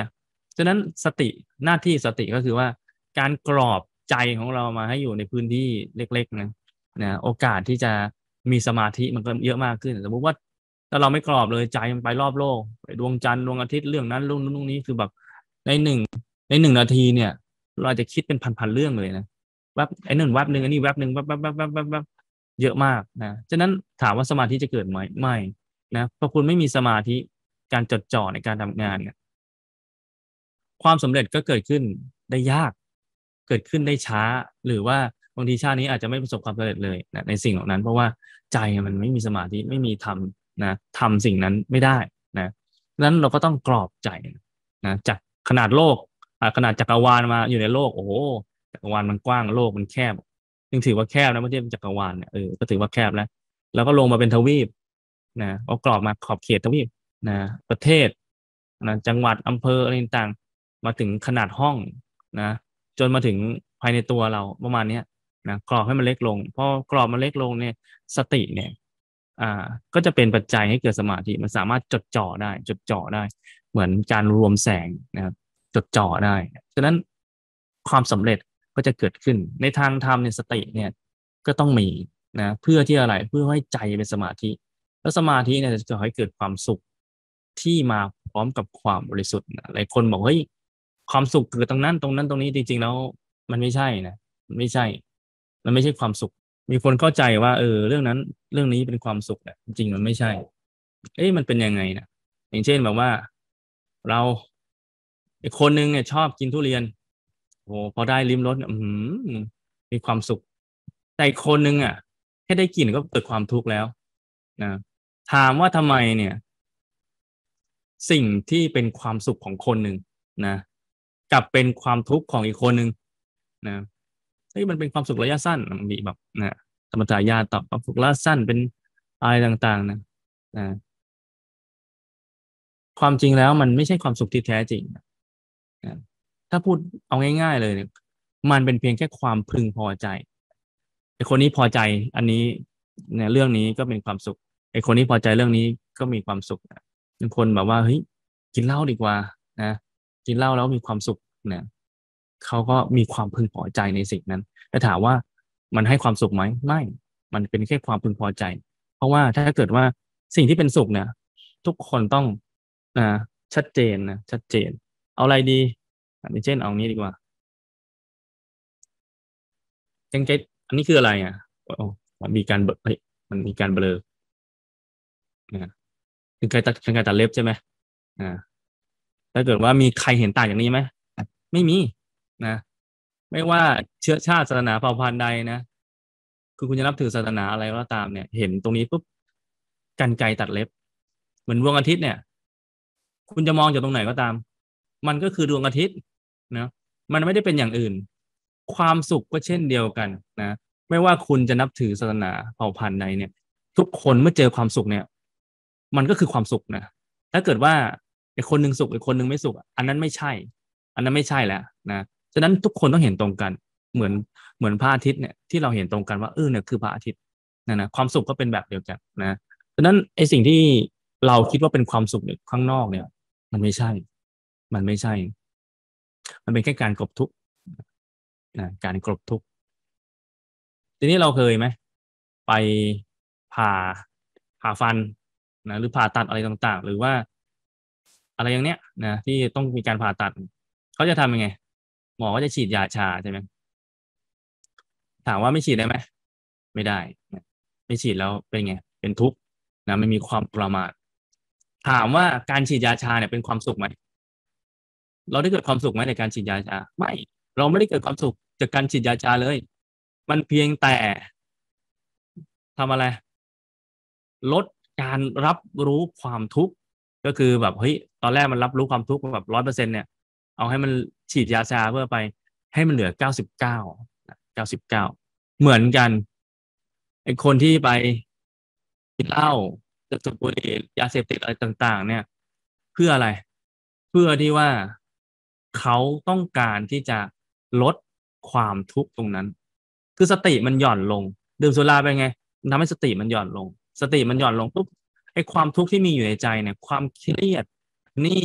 ฉะนั้นสติหน้าที่สติก็คือว่าการกรอบใจของเรามาให้อยู่ในพื้นที่เล็กๆนะนะโอกาสที่จะมีสมาธิมันก็เยอะมากขึ้นสมมติว่าถ้าเราไม่กรอบเลยใจมันไปรอบโลกไปดวงจันทร์ดวงอาทิตย์เรื่องนั้นเรื่องนู้นเรื่องนี้คือแบบในหนึ่งในหนึ่งนาทีเนี่ยเราอาจจะคิดเป็นพันๆเรื่องเลยนะแวบไอ้นั่นแวบหนึ่งอันนี้แวบหนึ่งแวบแวบแวบแวบแวบแวบเยอะมากนะฉะนั้นถามว่าสมาธิจะเกิดไหมไม่นะเพราะคุณไม่มีสมาธิการจดจ่อในการทำงานเนี่ย ความสำเร็จก็เกิดขึ้นได้ยาก เกิดขึ้นได้ช้า หรือว่าบางทีชาตินี้อาจจะไม่ประสบความสำเร็จเลยนะในสิ่งเหล่านั้นเพราะว่าใจมันไม่มีสมาธิไม่มีทำนะทำสิ่งนั้นไม่ได้นะนั้นเราก็ต้องกรอบใจนะจากขนาดโลกขนาดจักรวาลมาอยู่ในโลกโอ้โหจักรวาลมันกว้างโลกมันแคบยังถือว่าแคบนะเมื่อเทียบจักรวาลเนี่ยเออก็ถือว่าแคบแล้วแล้วก็ลงมาเป็นทวีปนะเอากรอบมาขอบเขตทวีปนะประเทศนะจังหวัดอำเภออะไรต่าง มาถึงขนาดห้องนะจนมาถึงภายในตัวเราประมาณนี้นะกรอบให้มันเล็กลงพอกรอบมันเล็กลงเนี่ยสติเนี่ยอ่าก็จะเป็นปัจจัยให้เกิดสมาธิมันสามารถจดจ่อได้จดจ่อได้เหมือนการรวมแสงนะครับจดจ่อได้ฉะนั้นความสำเร็จก็จะเกิดขึ้นในทางธรรมในสติเนี่ยก็ต้องมีนะเพื่อที่อะไรเพื่อให้ใจเป็นสมาธิแล้วสมาธิเนี่ยจะก่อให้เกิดความสุขที่มาพร้อมกับความบริสุทธิ์หลายคนบอกเฮ้ย ความสุขเกิดตรงนั้นตรงนั้นตรงนี้จริงๆแล้วมันไม่ใช่นะมันไม่ใช่ มันไม่ใช่ความสุขมีคนเข้าใจว่าเออเรื่องนั้นเรื่องนี้เป็นความสุขแหละจริงๆมันไม่ใช่เอ๊ะมันเป็นยังไงนะอย่างเช่นแบบว่าเราอีกคนนึงเนี่ยชอบกินทุเรียนโอ้พอได้ลิ้มรสอืมมีความสุขแต่อีกคนนึงอ่ะแค่ได้กลิ่นก็เกิดความทุกข์แล้วนะถามว่าทำไมเนี่ยสิ่งที่เป็นความสุขของคนหนึ่งนะกับเป็นความทุกข์ของอีกคนหนึ่งนะเฮ้ยมันเป็นความสุขระยะสั้นมันมีแบบนะธรรมชาติญาติตอบความสุขระยะสั้นเป็นอะไรต่างๆนะนะความจริงแล้วมันไม่ใช่ความสุขที่แท้จริงนะถ้าพูดเอาง่ายๆเลยเนี่ยมันเป็นเพียงแค่ความพึงพอใจไอ้คนนี้พอใจอันนี้เนี่ยเรื่องนี้ก็เป็นความสุขไอ้คนนี้พอใจเรื่องนี้ก็มีความสุขนะบางคนแบบว่าเฮ้ยกินเหล้าดีกว่านะกินเหล้าแล้วมีความสุขเนี่ยเขาก็มีความพึงพอใจในสิ่งนั้นแต่ถามว่ามันให้ความสุขไหมไม่มันเป็นแค่ความพึงพอใจเพราะว่าถ้าเกิดว่าสิ่งที่เป็นสุขเนี่ยทุกคนต้องนะชัดเจนนะชัดเจนเอาอะไรดีอย่างเช่นเอางี้ดีกว่าแกงเก็ตอันนี้คืออะไรอ่ะโอ้มันมีการเบลอเฮ้ยมันมีการเบลอนะคือการตัดการตัดเล็บใช่ไหมอ่าถ้าเกิดว่ามีใครเห็นต่างอย่างนี้ไหมไม่มีนะไม่ว่าเชื้อชาติศาสนาเผ่าพันธุ์ใดนะคือคุณจะนับถือศาสนาอะไรก็ตามเนี่ยเห็นตรงนี้ปุ๊บกรรไกรตัดเล็บเหมือนดวงอาทิตย์เนี่ยคุณจะมองจากตรงไหนก็ตามมันก็คือดวงอาทิตย์นะมันไม่ได้เป็นอย่างอื่นความสุขก็เช่นเดียวกันนะไม่ว่าคุณจะนับถือศาสนาเผ่าพันธุ์ใดเนี่ยทุกคนเมื่อเจอความสุขเนี่ยมันก็คือความสุขนะถ้าเกิดว่าไอ้คนหนึ่งสุขไอ้คนหนึ่งไม่สุขอันนั้นไม่ใช่อันนั้นไม่ใช่แล้วนะ ฉะนั้นทุกคนต้องเห็นตรงกันเหมือนเหมือนพระอาทิตย์เนี่ยที่เราเห็นตรงกันว่าเออเนี่ยคือพระอาทิตย์นะนะความสุขก็เป็นแบบเดียวกันนะฉะนั้นไอ้สิ่งที่เราคิดว่าเป็นความสุขเนี่ยข้างนอกเนี่ยมันไม่ใช่มันไม่ใช่มันเป็นแค่การกลบทุกข์นะการกลบทุกข์ทีนี้เราเคยไหมไปผ่าผ่าฟันนะหรือผ่าตัดอะไรต่างๆหรือว่าอะไรอย่างเนี้ยนะที่ต้องมีการผ่าตัดเขาจะทำยังไงหมอก็จะฉีดยาชาใช่ไหม ถามว่าไม่ฉีดได้ไหมไม่ได้ไม่ฉีดแล้วเป็นไงเป็นทุกข์นะไม่มีความประมาทถามว่าการฉีดยาชาเนี่ยเป็นความสุขไหมเราได้เกิดความสุขไหมในการฉีดยาชาไม่เราไม่ได้เกิดความสุขจากการฉีดยาชาเลยมันเพียงแต่ทำอะไรลดการรับรู้ความทุกข์ก็คือแบบเฮ้ยตอนแรกมันรับรู้ความทุกข์แบบร้อยเปอร์เซ็นต์เนี่ยเอาให้มันฉีดยาชาเพื่อไปให้มันเหลือเก้าสิบเก้าเก้าสิบเก้าเหมือนกันไอ้คนที่ไป กินเหล้าสูบบุหรี่ยาเสพติดอะไรต่างๆเนี่ยเพื่ออะไรเพื่อที่ว่าเขาต้องการที่จะลดความทุกข์ตรงนั้นคือสติมันหย่อนลงดื่มสุราไปไงมันทำให้สติมันหย่อนลงสติมันหย่อนลงปุ๊บไอ้ความทุกข์ที่มีอยู่ในใจเนี่ยความเครียดหนี้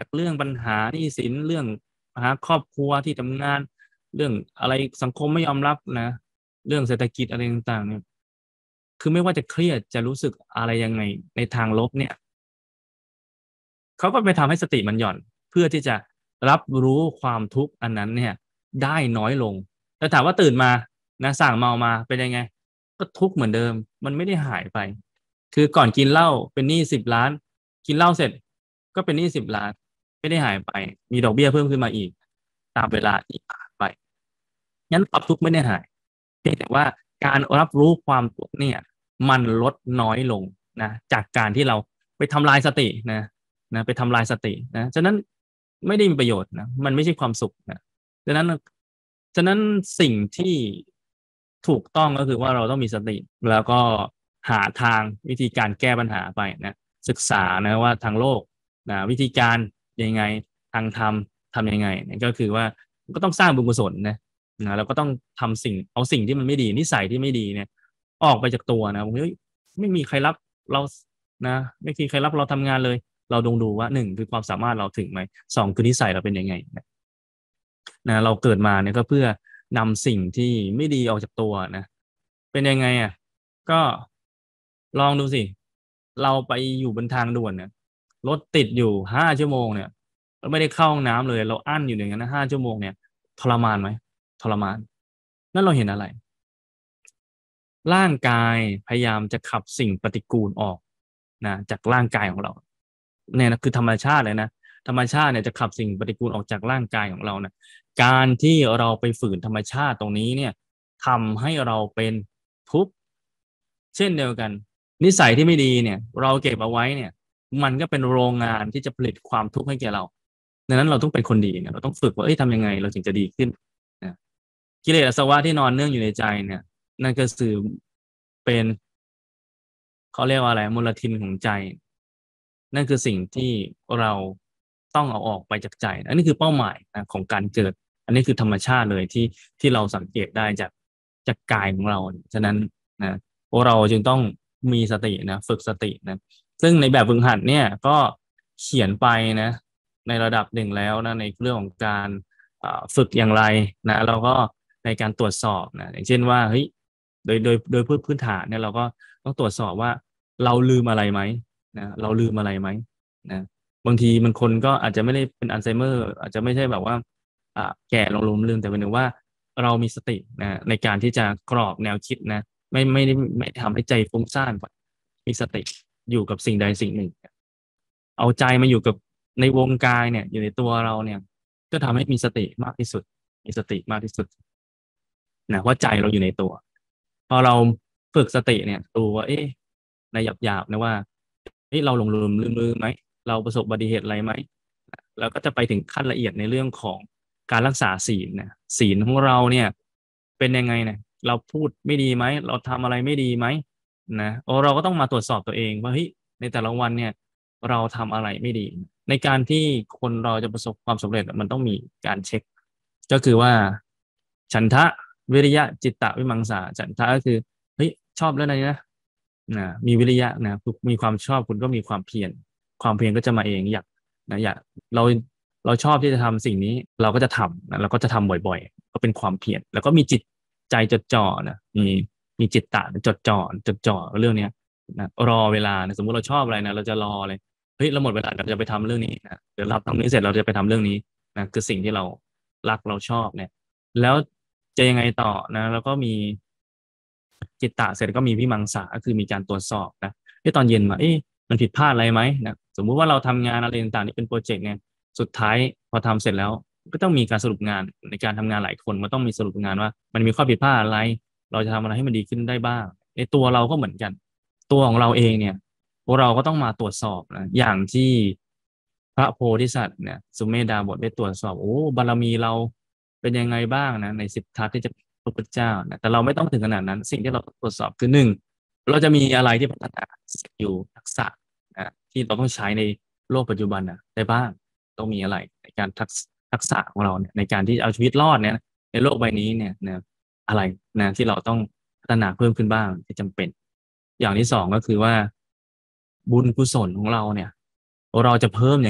จากเรื่องปัญหาหนี้สินเรื่องปัญหาครอบครัวที่ทำงานเรื่องอะไรสังคมไม่ยอมรับนะเรื่องเศรษฐกิจอะไรต่างๆเนี่ยคือไม่ว่าจะเครียดจะรู้สึกอะไรยังไงในทางลบเนี่ยเขาก็ไปทำให้สติมันหย่อนเพื่อที่จะรับรู้ความทุกข์อันนั้นเนี่ยได้น้อยลงแต่ถามว่าตื่นมานะส่างเมามาเป็นยังไงก็ทุกข์เหมือนเดิมมันไม่ได้หายไปคือก่อนกินเหล้าเป็นหนี้สิบล้านกินเหล้าเสร็จก็เป็นหนี้สิบล้านไม่ได้หายไปมีดอกเบี้ยเพิ่มขึ้นมาอีกตามเวลาที่ผ่านไปงั้นความทุกข์ไม่ได้หายเพียงแต่ว่าการรับรู้ความทุกข์เนี่ยมันลดน้อยลงนะจากการที่เราไปทำลายสตินะนะไปทำลายสตินะฉะนั้นไม่ได้มีประโยชน์นะมันไม่ใช่ความสุขนะฉะนั้นฉะนั้นสิ่งที่ถูกต้องก็คือว่าเราต้องมีสติแล้วก็หาทางวิธีการแก้ปัญหาไปนะศึกษานะว่าทางโลกนะวิธีการยังไงทางธรรมทำยังไงนะก็คือว่าก็ต้องสร้างบุญกุศลนะนะเราก็ต้องทำสิ่งเอาสิ่งที่มันไม่ดีนิสัยที่ไม่ดีเนี่ยออกไปจากตัวนะเฮ้ยไม่มีใครรับเรานะไม่มีใครรับเราทำงานเลยเราดงดูว่าหนึ่งคือความสามารถเราถึงไหมสองคือนิสัยเราเป็นยังไงนะนะเราเกิดมาเนี่ยก็เพื่อนำสิ่งที่ไม่ดีออกจากตัวนะเป็นยังไงอ่ะก็ลองดูสิเราไปอยู่บนทางด่วนเนี่ยรถติดอยู่ห้าชั่วโมงเนี่ยเราไม่ได้เข้าห้องน้ำเลยเราอั้นอยู่อย่างนั้นนะห้าชั่วโมงเนี่ยทรมานไหมทรมานนั่นเราเห็นอะไรร่างกายพยายามจะขับสิ่งปฏิกูลออกนะจากร่างกายของเราเนี่ยนะคือธรรมชาติเลยนะธรรมชาติเนี่ยจะขับสิ่งปฏิกูลออกจากร่างกายของเรานะการที่เราไปฝืนธรรมชาติตรงนี้เนี่ยทำให้เราเป็นทุกข์เช่นเดียวกันนิสัยที่ไม่ดีเนี่ยเราเก็บเอาไว้เนี่ยมันก็เป็นโรงงานที่จะผลิตความทุกข์ให้แก่เราดังนั้นเราต้องเป็นคนดีเนี่ยเราต้องฝึกว่าเอ้ยทำยังไงเราถึงจะดีขึ้นนะกิเลสอาสวะที่นอนเนื่องอยู่ในใจเนี่ยนั่นก็คือเป็นเขาเรียกว่าอะไรมลทินของใจนั่นคือสิ่งที่เราต้องเอาออกไปจากใจอันนี้คือเป้าหมายนะของการเกิดอันนี้คือธรรมชาติเลยที่ที่เราสังเกตได้จากจากกายของเราฉะนั้นนะพวกเราจึงต้องมีสตินะฝึกสตินะซึ่งในแบบฝึกหัดเนี่ยก็เขียนไปนะในระดับหนึ่งแล้วนะในเรื่องของการฝึกอย่างไรนะแล้วก็ในการตรวจสอบนะอย่างเช่นว่าเฮ้ยโดยโดยโดยพื้นพื้นฐานเนี่ยเราก็ต้องตรวจสอบว่าเราลืมอะไรไหมนะเราลืมอะไรไหมนะบางทีมันคนก็อาจจะไม่ได้เป็นอัลไซเมอร์อาจจะไม่ใช่แบบว่าอ่าแก่ลงลืมลืมแต่เป็นว่าเรามีสตินะในการที่จะกรอบแนวคิดนะไม่ไม่ได้ไม่ทำให้ใจฟุ้งซ่านมีสติอยู่กับสิ่งใดสิ่งหนึ่งเอาใจมาอยู่กับในวงกายเนี่ยอยู่ในตัวเราเนี่ยก็ทำให้มีสติมากที่สุดมีสติมากที่สุดนะว่าใจเราอยู่ในตัวพอเราฝึกสติเนี่ยดูว่าเอ๊ะในหยาบๆนะว่าเอ๊ะเราหลงลืมลืมลืมไหมเราประสบอุบัติเหตุอะไรไหมแล้วก็จะไปถึงขั้นละเอียดในเรื่องของการรักษาศีลนะศีลของเราเนี่ยเป็นยังไงเนี่ยเราพูดไม่ดีไหมเราทำอะไรไม่ดีไหมนะโอ้เราก็ต้องมาตรวจสอบตัวเองว่าเฮ้ยในแต่ละวันเนี่ยเราทำอะไรไม่ดีในการที่คนเราจะประสบความสำเร็จมันต้องมีการเช็คก็คือว่าฉันทะวิริยะจิตตะวิมังสาฉันทะก็คือเฮ้ยชอบเรื่องอะไรนะนะมีวิริยะนะมีความชอบคุณก็มีความเพียรความเพียรก็จะมาเองอยากนะอยากเราเราชอบที่จะทำสิ่งนี้เราก็จะทำนะเราก็จะทำบ่อยๆก็เป็นความเพียรแล้วก็มีจิตใจจดจ่อนะมีมีจิตตะจดจ่อจดจ่อเรื่องเนี้ยนะรอเวลานะสมมุติเราชอบอะไรนะเราจะรอเลยเฮ้ยเราหมดเวลาเราจะไปทำเรื่องนี้นะเดี๋ยวเราทำนี้เสร็จเราจะไปทำเรื่องนี้นะคือสิ่งที่เรารักเราชอบเนี่ยแล้วจะยังไงต่อนะแล้วก็มีจิตตะเสร็จก็มีวิมังสาก็คือมีการตรวจสอบนะที่ตอนเย็นมาเอ๊ะมันผิดพลาดอะไรไหมนะสมมุติว่าเราทำงานอะไรต่างๆที่เป็นโปรเจกต์เนี่ยสุดท้ายพอทำเสร็จแล้วก็ต้องมีการสรุปงานในการทำงานหลายคนมันต้องมีสรุปงานว่ามันมีข้อผิดพลาดอะไรเราจะทำอะไรให้มันดีขึ้นได้บ้างในตัวเราก็เหมือนกันตัวของเราเองเนี่ยพวกเราก็ต้องมาตรวจสอบนะอย่างที่พระโพธิสัตว์เนี่ยสุเมธาบทได้ตรวจสอบโอ้บารมีเราเป็นยังไงบ้างนะในสิบทัศน์ที่จะพระพุทธเจ้านะแต่เราไม่ต้องถึงขนาดนั้นสิ่งที่เราตรวจสอบคือหนึ่งเราจะมีอะไรที่พัฒนาสกิลทักษะนะที่เราต้องใช้ในโลกปัจจุบันนะได้บ้างต้องมีอะไรในการทักษทักษะของเราเนี่ยในการที่จะเอาชีวิตรอดเนี่ยในโลกใบนี้เนี่ยนะอะไรนะที่เราต้องพัฒนาเพิ่มขึ้นบ้างที่จำเป็นอย่างที่สองก็คือว่าบุญกุศลของเราเนี่ยเราจะเพิ่มยังไง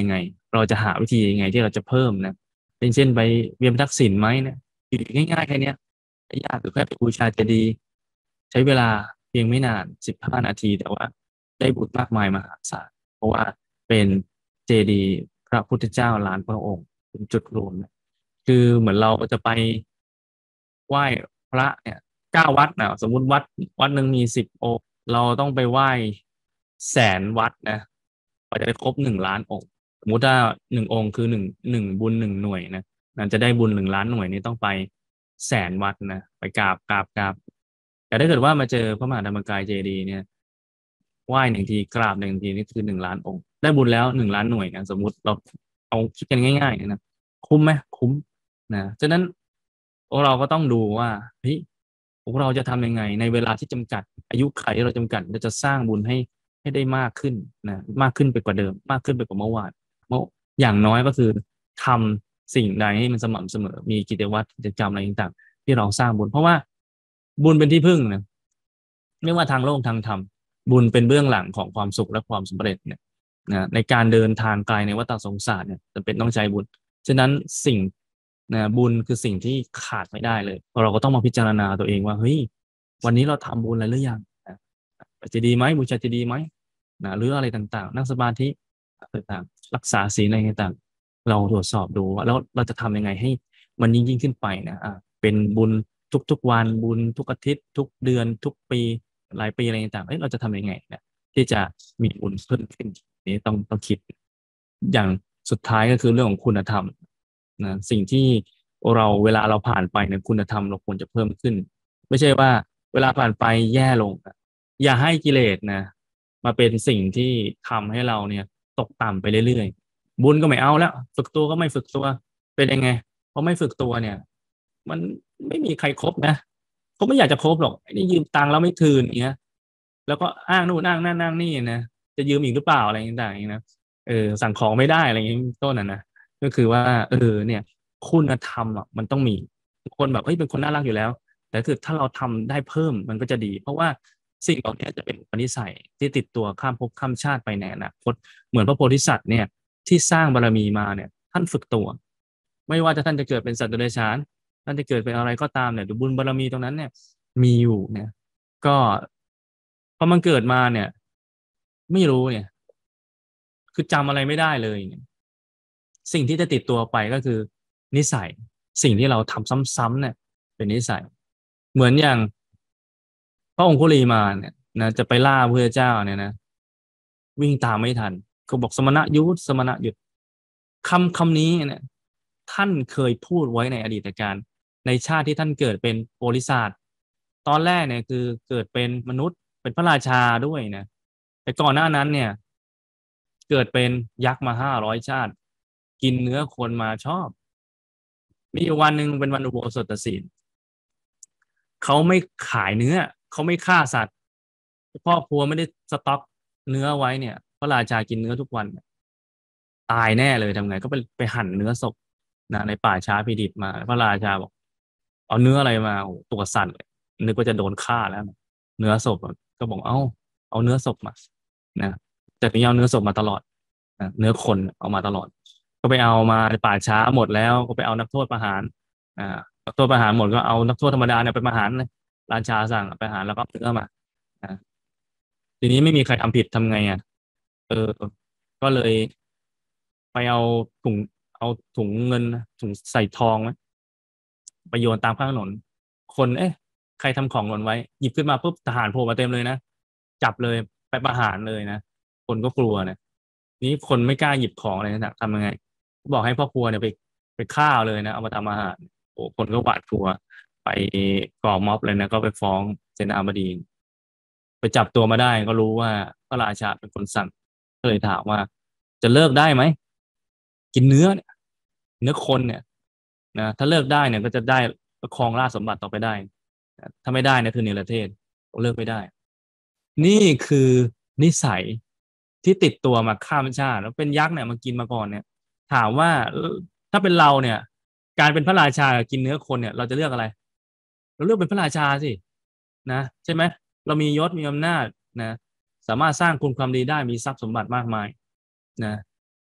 เราจะหาวิธียังไงที่เราจะเพิ่มนะเป็นเช่นไปเวียนทักษิณไหมเนี่ยง่ายๆแค่นี้ไม่ยากหรือแค่ไปบูชาเจดีย์ใช้เวลาเพียงไม่นานสิบห้านาทีแต่ว่าได้บุญมากมายมหาศาลเพราะว่าเป็นเจดีย์พระพุทธเจ้าล้านพระองค์เป็นจุดรวมนะคือเหมือนเราจะไปไหว้พระเนี่ยเก้าวัดนะสมมุติวัดวัดหนึ่งมีสิบองค์เราต้องไปไหว้แสนวัดนะกว่าจะได้ครบหนึ่งล้านองค์สมมุติถ้าหนึ่งองค์คือหนึ่งหนึ่งบุญหนึ่งหน่วยนะนั่นจะได้บุญหนึ่งล้านหน่วยนี้ต้องไปแสนวัดนะไปกราบกราบกราบแต่ถ้าเกิดว่ามาเจอพระมหาธรรมกายเจดีย์เนี่ยไหว้หนึ่งทีกราบหนึ่งทีนี่คือหนึ่งล้านองค์ได้บุญแล้วหนึ่งล้านหน่วยนะสมมุติเราเอาคิดกันง่ายๆนะคุ้มไหมคุ้มนะฉะนั้นเราก็ต้องดูว่าเฮ้ยพวกเราจะทำยังไงในเวลาที่จำกัดอายุขัยเราจำกัดเราจะสร้างบุญให้ให้ได้มากขึ้นนะมากขึ้นไปกว่าเดิมมากขึ้นไปกว่าเมื่อวานเมื่ออย่างน้อยก็คือทำสิ่งใดให้มันสม่ำเสมอมีกิจวัตรกิจกรรมอะไรต่างๆที่เราสร้างบุญเพราะว่าบุญเป็นที่พึ่งนะไม่ว่าทางโลกทางธรรมบุญเป็นเบื้องหลังของความสุขและความสำเร็จเนี่ยนะในการเดินทางไกลในวัฏสงสารเนี่ยจำเป็นต้องใช้บุญฉะนั้นสิ่งนะบุญคือสิ่งที่ขาดไม่ได้เลยเราก็ต้องมาพิจารณาตัวเองว่าเฮ้ยวันนี้เราทำบุญอะไรหรือยังนะจะดีไหมบูชาจะดีไหมนะหรืออะไรต่างๆนั่งสมาธิต่างๆรักษาศีลอะไรต่างๆเราตรวจสอบดูว่าแล้วเราจะทำยังไงให้มันยิ่งยิ่งขึ้นไปนะอ่ะเป็นบุญทุกๆวันบุญทุกอาทิตย์ทุกเดือนทุกปีหลายปีอะไรต่างๆเอ้ยเราจะทำยังไงนะที่จะมีบุญเพิ่มขึ้นนี้ต้องต้องคิดอย่างสุดท้ายก็คือเรื่องของคุณธรรมนะสิ่งที่เราเวลาเราผ่านไปเนี่ยคุณธรรมเราควรจะเพิ่มขึ้นไม่ใช่ว่าเวลาผ่านไปแย่ลงนะอย่าให้กิเลสนะมาเป็นสิ่งที่ทำให้เราเนี่ยตกต่ำไปเรื่อยๆบุญก็ไม่เอาแล้วฝึกตัวก็ไม่ฝึกตัวเป็นยังไงเพราะไม่ฝึกตัวเนี่ยมันไม่มีใครครบนะเขาไม่อยากจะครบหรอกไอ้นี่ยืมตังค์แล้วไม่คืนอย่างเงี้ยแล้วก็อ้างนู่นอ้างนั่นอ้างนี่นะจะยืมอีกหรือเปล่าอะไรต่างๆอย่างนี้นะเออสั่งของไม่ได้อะไรอย่างนี้ต้นน่ะนะก็คือว่าเออเนี่ยคุณธรรมอ่ะมันต้องมีคนแบบเฮ้ยเป็นคนน่ารักอยู่แล้วแต่คือถ้าเราทำได้เพิ่มมันก็จะดีเพราะว่าสิ่งเหล่านี้จะเป็นอุปนิสัยที่ติดตัวข้ามภพข้ามชาติไปในอนาคตเหมือนพระโพธิสัตว์เนี่ยที่สร้างบารมีมาเนี่ยท่านฝึกตัวไม่ว่าจะท่านจะเกิดเป็นสัตว์เดรัจฉานท่านจะเกิดเป็นอะไรก็ตามเนี่ยบุญบารมีตรงนั้นเนี่ยมีอยู่เนี่ยก็พอมันเกิดมาเนี่ยไม่รู้เนี่ยคือจำอะไรไม่ได้เลยเนี่ยสิ่งที่จะติดตัวไปก็คือนิสัยสิ่งที่เราทำซ้ำๆเนี่ยเป็นนิสัยเหมือนอย่างพระองคุลีมานเนี่ยนะจะไปล่าพระพุทธเจ้าเนี่ยนะวิ่งตามไม่ทันเขาบอกสมณะหยุดสมณะหยุดคำคำนี้เนี่ยท่านเคยพูดไว้ในอดีตการในชาติที่ท่านเกิดเป็นโพธิสัตว์ตอนแรกเนี่ยคือเกิดเป็นมนุษย์เป็นพระราชาด้วยนะแต่ก่อนหน้านั้นเนี่ยเกิดเป็นยักษ์มาห้าร้อยชาติกินเนื้อคนมาชอบมีอยู่วันหนึ่งเป็นวันอุโบสถศีลเขาไม่ขายเนื้อเขาไม่ฆ่าสัตว์ครอบครัวไม่ได้สต็อกเนื้อไว้เนี่ยพระราชากินเนื้อทุกวันตายแน่เลยทำไงก็ไปไปหั่นเนื้อศพนะในป่าช้าพิดิบมาพระราชาบอกเอาเนื้ออะไรมาโอ้ตัวสั่นเลยนึกว่าจะโดนฆ่าแล้วเนื้อศพก็บอกเอาเอาเนื้อศพมานะแต่ที่เอาเนื้อศพมาตลอดนะเนื้อคนเอามาตลอดก็ไปเอามาในป่าช้าหมดแล้วก็ไปเอานักโทษประหารอ่านักโทษประหารหมดก็เอานักโทษธรรมดาเนี่ยไปประหารเลยราชาสั่งไปหารแล้วก็เนื้อมานะทีนี้ไม่มีใครทำผิดทำไงอ่ะเออก็เลยไปเอาถุงเอาถุงเงินถุงใส่ทองนะไปโยนตามข้างถนนคนเอ๊ะใครทำของหล่นไว้หยิบขึ้นมาปุ๊บทหารโผล่มาเต็มเลยนะจับเลยไปประหารเลยนะคนก็กลัวนะนี้คนไม่กล้าหยิบของอะไรนะทำยังไงบอกให้พ่อครัวเนี่ยไปไปฆ่าเลยนะเอามาทำอาหารโอ้คนก็หวาดกลัวไปก่อม็อบเลยนะก็ไปฟ้องเสนาบดีไปจับตัวมาได้ก็รู้ว่าพระราชาเป็นคนสั่งก็เลยถามว่าจะเลิกได้ไหมกินเนื้อเนี่ยเนื้อคนเนี่ยนะถ้าเลิกได้เนี่ยก็จะได้ครองราชสมบัติต่อไปได้ถ้าไม่ได้เนี่ยคือเนรเทศเลิกไม่ได้นี่คือนิสัยที่ติดตัวมาข้ามชาติแล้วเป็นยักษ์เนี่ยมากินมาก่อนเนี่ยถามว่าถ้าเป็นเราเนี่ยการเป็นพระราชากินเนื้อคนเนี่ยเราจะเลือกอะไรเราเลือกเป็นพระราชาสินะใช่ไหมเรามียศมีอำนาจนะสามารถสร้างคุณความดีได้มีทรัพย์สมบัติมากมายนะ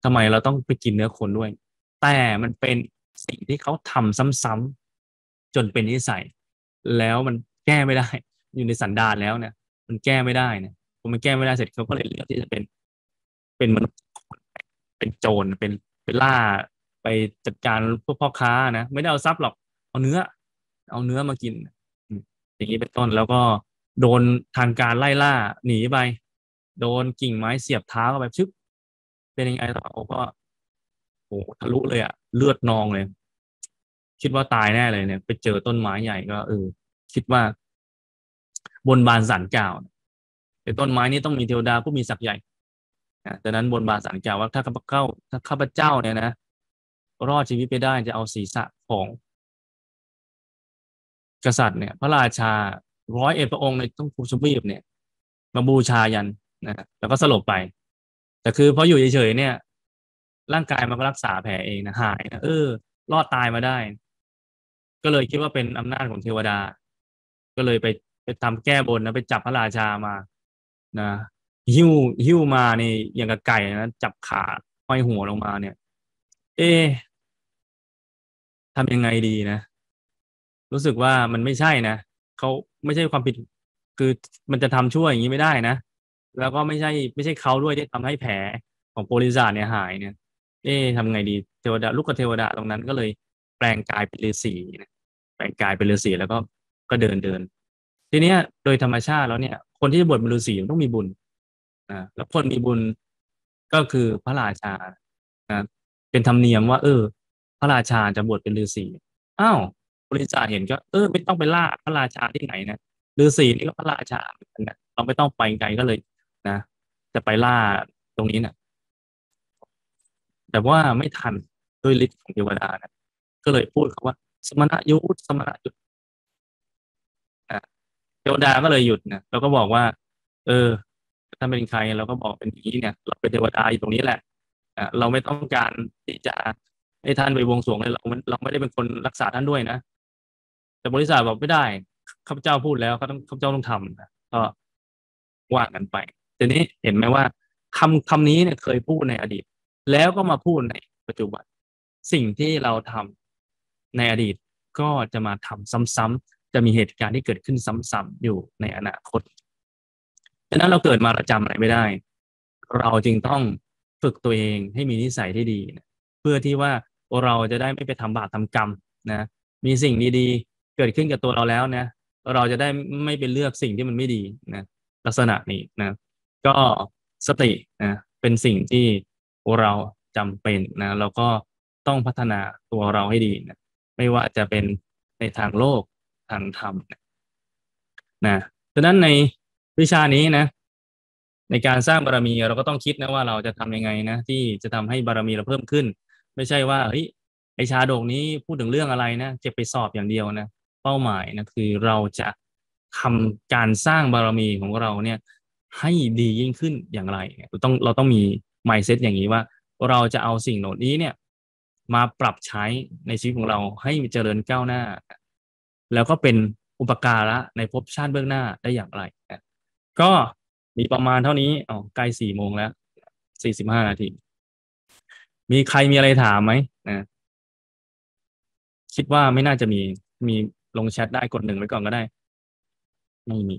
ทำไมเราต้องไปกินเนื้อคนด้วยแต่มันเป็นสิ่งที่เขาทำซ้ำๆจนเป็นนิสัยแล้วมันแก้ไม่ได้อยู่ในสันดานแล้วเนี่ยมันแก้ไม่ได้เนี่ยพอมันแก้ไม่ได้เสร็จเขาก็เลยเลือกที่จะเป็นเป็นมนุษย์เป็นโจรเป็นเป็นล่าไปจัดการพวกพ่อค้านะไม่ได้เอาทรัพย์หรอกเอาเนื้อเอาเนื้อมากินอืมอย่างนี้เป็นต้นแล้วก็โดนทางการไล่ล่าหนีไปโดนกิ่งไม้เสียบเท้าเข้าไปชึบเป็นยังไงต่อโอ้ก็โอ้ทะลุเลยอะเลือดนองเลยคิดว่าตายแน่เลยเนี่ยไปเจอต้นไม้ใหญ่ก็เออคิดว่าบนบานศาลกล่าวแต่ต้นไม้นี้ต้องมีเทวดาผู้มีศักดิ์ใหญ่นะดังนั้นบนบานศาลกล่าวว่าถ้าข้าพเจ้าถ้าข้าพเจ้าเนี่ยนะรอดชีวิตไปได้จะเอาศีรษะของกษัตริย์เนี่ยพระราชาร้อยเอ็ดพระองค์ในต้องภูชวีปเนี่ยมาบูชายันนะแล้วก็สลบไปแต่คือพออยู่เฉยๆเนี่ยร่างกายมันก็รักษาแผลเองนะหายนะเออรอดตายมาได้ก็เลยคิดว่าเป็นอำนาจของเทวดาก็เลยไปไปทำแก้บนนะไปจับพระราชามานะหิ้วหิ้วมานี่อย่างกับไก่นะจับขาห้อยหัวลงมาเนี่ยเอ๊ะทำยังไงดีนะ รู้สึกว่ามันไม่ใช่นะเขาไม่ใช่ความผิดคือมันจะทำชั่วอย่างนี้ไม่ได้นะแล้วก็ไม่ใช่ไม่ใช่เขาด้วยที่ทำให้แผลของโปลิซาเนี่ยหายเนี่ยเอ๊ะทำไงดีเทวดาลูกกับเทวดาตรงนั้นก็เลยแปลงกายเป็นฤาษีนะแปลงกายเป็นฤาษีแล้วก็ก็เดินเดินทีเนี้ยโดยธรรมชาติแล้วเนี่ยคนที่จะบวชเป็นฤาษีต้องมีบุญนะแล้วคนมีบุญก็คือพระราชานะเป็นธรรมเนียมว่าเออพระราชาจะบวชเป็นฤาษีอ้าว บริษัทเห็นก็เออไม่ต้องไปล่าพระราชาที่ไหนนะฤาษีนี่ก็พระราชาเหมือนกันนะเราไม่ต้องไปไกลก็เลยนะจะไปล่าตรงนี้นะแต่ว่าไม่ทันด้วยฤทธิ์ของเทวดานะก็เลยพูดคำว่าสมณะยุทธสมณะยุทธนะเทวดาก็เลยหยุดนะแล้วก็บอกว่าเออถ้าเป็นใครเราก็บอกเป็นอย่างนี้เนี่ยเราเป็นเทวดาอยู่ตรงนี้แหละอ่ะเราไม่ต้องการที่จะให้ท่านไปบวงสรวงเลยเราเราไม่ได้เป็นคนรักษาท่านด้วยนะ แต่บริษัทบอกไม่ได้ข้าพเจ้าพูดแล้วเขาต้องข้าพเจ้าต้องทำนะก็ว่ากันไปทีนี้เห็นไหมว่าคำคำนี้เนี่ยเคยพูดในอดีตแล้วก็มาพูดในปัจจุบันสิ่งที่เราทำในอดีตก็จะมาทำซ้ำๆจะมีเหตุการณ์ที่เกิดขึ้นซ้ำๆอยู่ในอนาคตดังนั้นเราเกิดมาเราจำอะไรไม่ได้เราจึงต้องฝึกตัวเองให้มีนิสัยที่ดีนะเพื่อที่ว่าเราจะได้ไม่ไปทำบาปทำกรรมนะมีสิ่งดีๆเกิดขึ้นกับตัวเราแล้วนะเราจะได้ไม่ไปเลือกสิ่งที่มันไม่ดีนะลักษณะนี้นะก็สตินะเป็นสิ่งที่เราจำเป็นนะเราก็ต้องพัฒนาตัวเราให้ดีนะไม่ว่าจะเป็นในทางโลกทางธรรมนะนะฉะนั้นในวิชานี้นะ ในการสร้างบารมีเราก็ต้องคิดนะว่าเราจะทำยังไงนะที่จะทำให้บารมีเราเพิ่มขึ้นไม่ใช่ว่าเฮ้ยไอชาดกนี้พูดถึงเรื่องอะไรนะจะไปสอบอย่างเดียวนะเป้าหมายนะคือเราจะทำการสร้างบารมีของเราเนี่ยให้ดียิ่งขึ้นอย่างไรเนี่ยเราต้องเราต้องมี mindset อย่างนี้ว่าเราจะเอาสิ่งเหล่านี้เนี่ยมาปรับใช้ในชีวิตของเราให้เจริญก้าวหน้าแล้วก็เป็นอุปการะในภพชาติเบื้องหน้าได้อย่างไรนะ ก็มีประมาณเท่านี้อ๋อใกล้สี่โมงแล้วสี่สิบห้านาทีมีใครมีอะไรถามไหมนะคิดว่าไม่น่าจะมีมีลงแชทได้กดหนึ่งไว้ก่อนก็ได้ไม่มี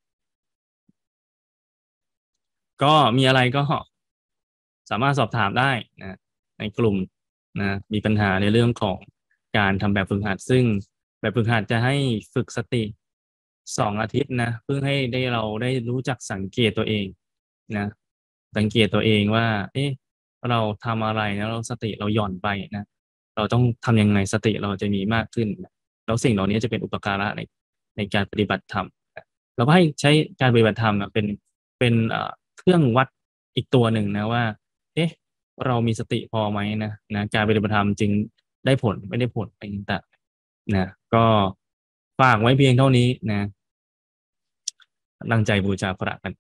ก็มีอะไรก็สามารถสอบถามได้นะในกลุ่มนะมีปัญหาในเรื่องของการทำแบบฝึกหัดซึ่งแบบฝึกหัดจะให้ฝึกสติสองอาทิตย์นะเพื่อให้ได้เราได้รู้จักสังเกตตัวเองนะสังเกตตัวเองว่าเอ๊ะเราทำอะไรนะเราสติเราหย่อนไปนะเราต้องทำยังไงสติเราจะมีมากขึ้นนะแล้วสิ่งเหล่านี้จะเป็นอุปการะในในการปฏิบัติธรรมนะเราก็ให้ใช้การปฏิบัติธรรมนะเป็นเป็นเอ่อเครื่องวัดอีกตัวหนึ่งนะว่า เอ๊ะเรามีสติพอไหมนะนะการปฏิบัติธรรมจึงได้ผลไม่ได้ผลอะไรต่างๆนะก็ฝากไว้เพียงเท่านี้นะตั้งใจบูชาพระกัน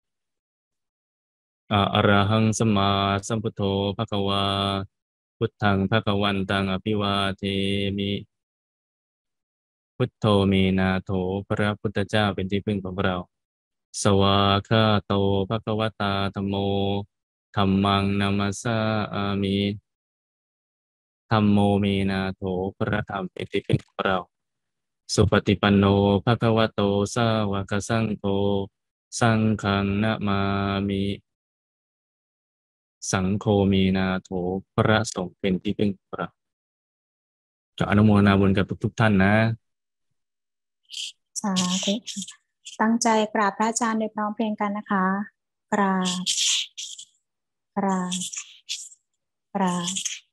อะอะระหังสัมมาสัมพุทโธภะคะวาพุทธังภะคะวันตังอภิวาเทมิพุทโธเมนาโถพระพุทธเจ้าเป็นที่พึ่งของเราสวากขาโตภะคะวตาธัมโมธัมมังนัมมัสสามิธัมโมเมนาโถพระธรรมเป็นที่พึ่งของเราสุปฏิปันโนภะคะวะโตสาวกสังโฆสังฆังนะมามิสังโฆเมนาโถพระสงฆ์เป็นที่พึ่งของเราจะอนุโมทนาบุญกับทุกๆท่านนะสาธุตั้งใจกราบพระอาจารย์โดยพร้อมเพรียงกันนะคะกราบกราบกราบ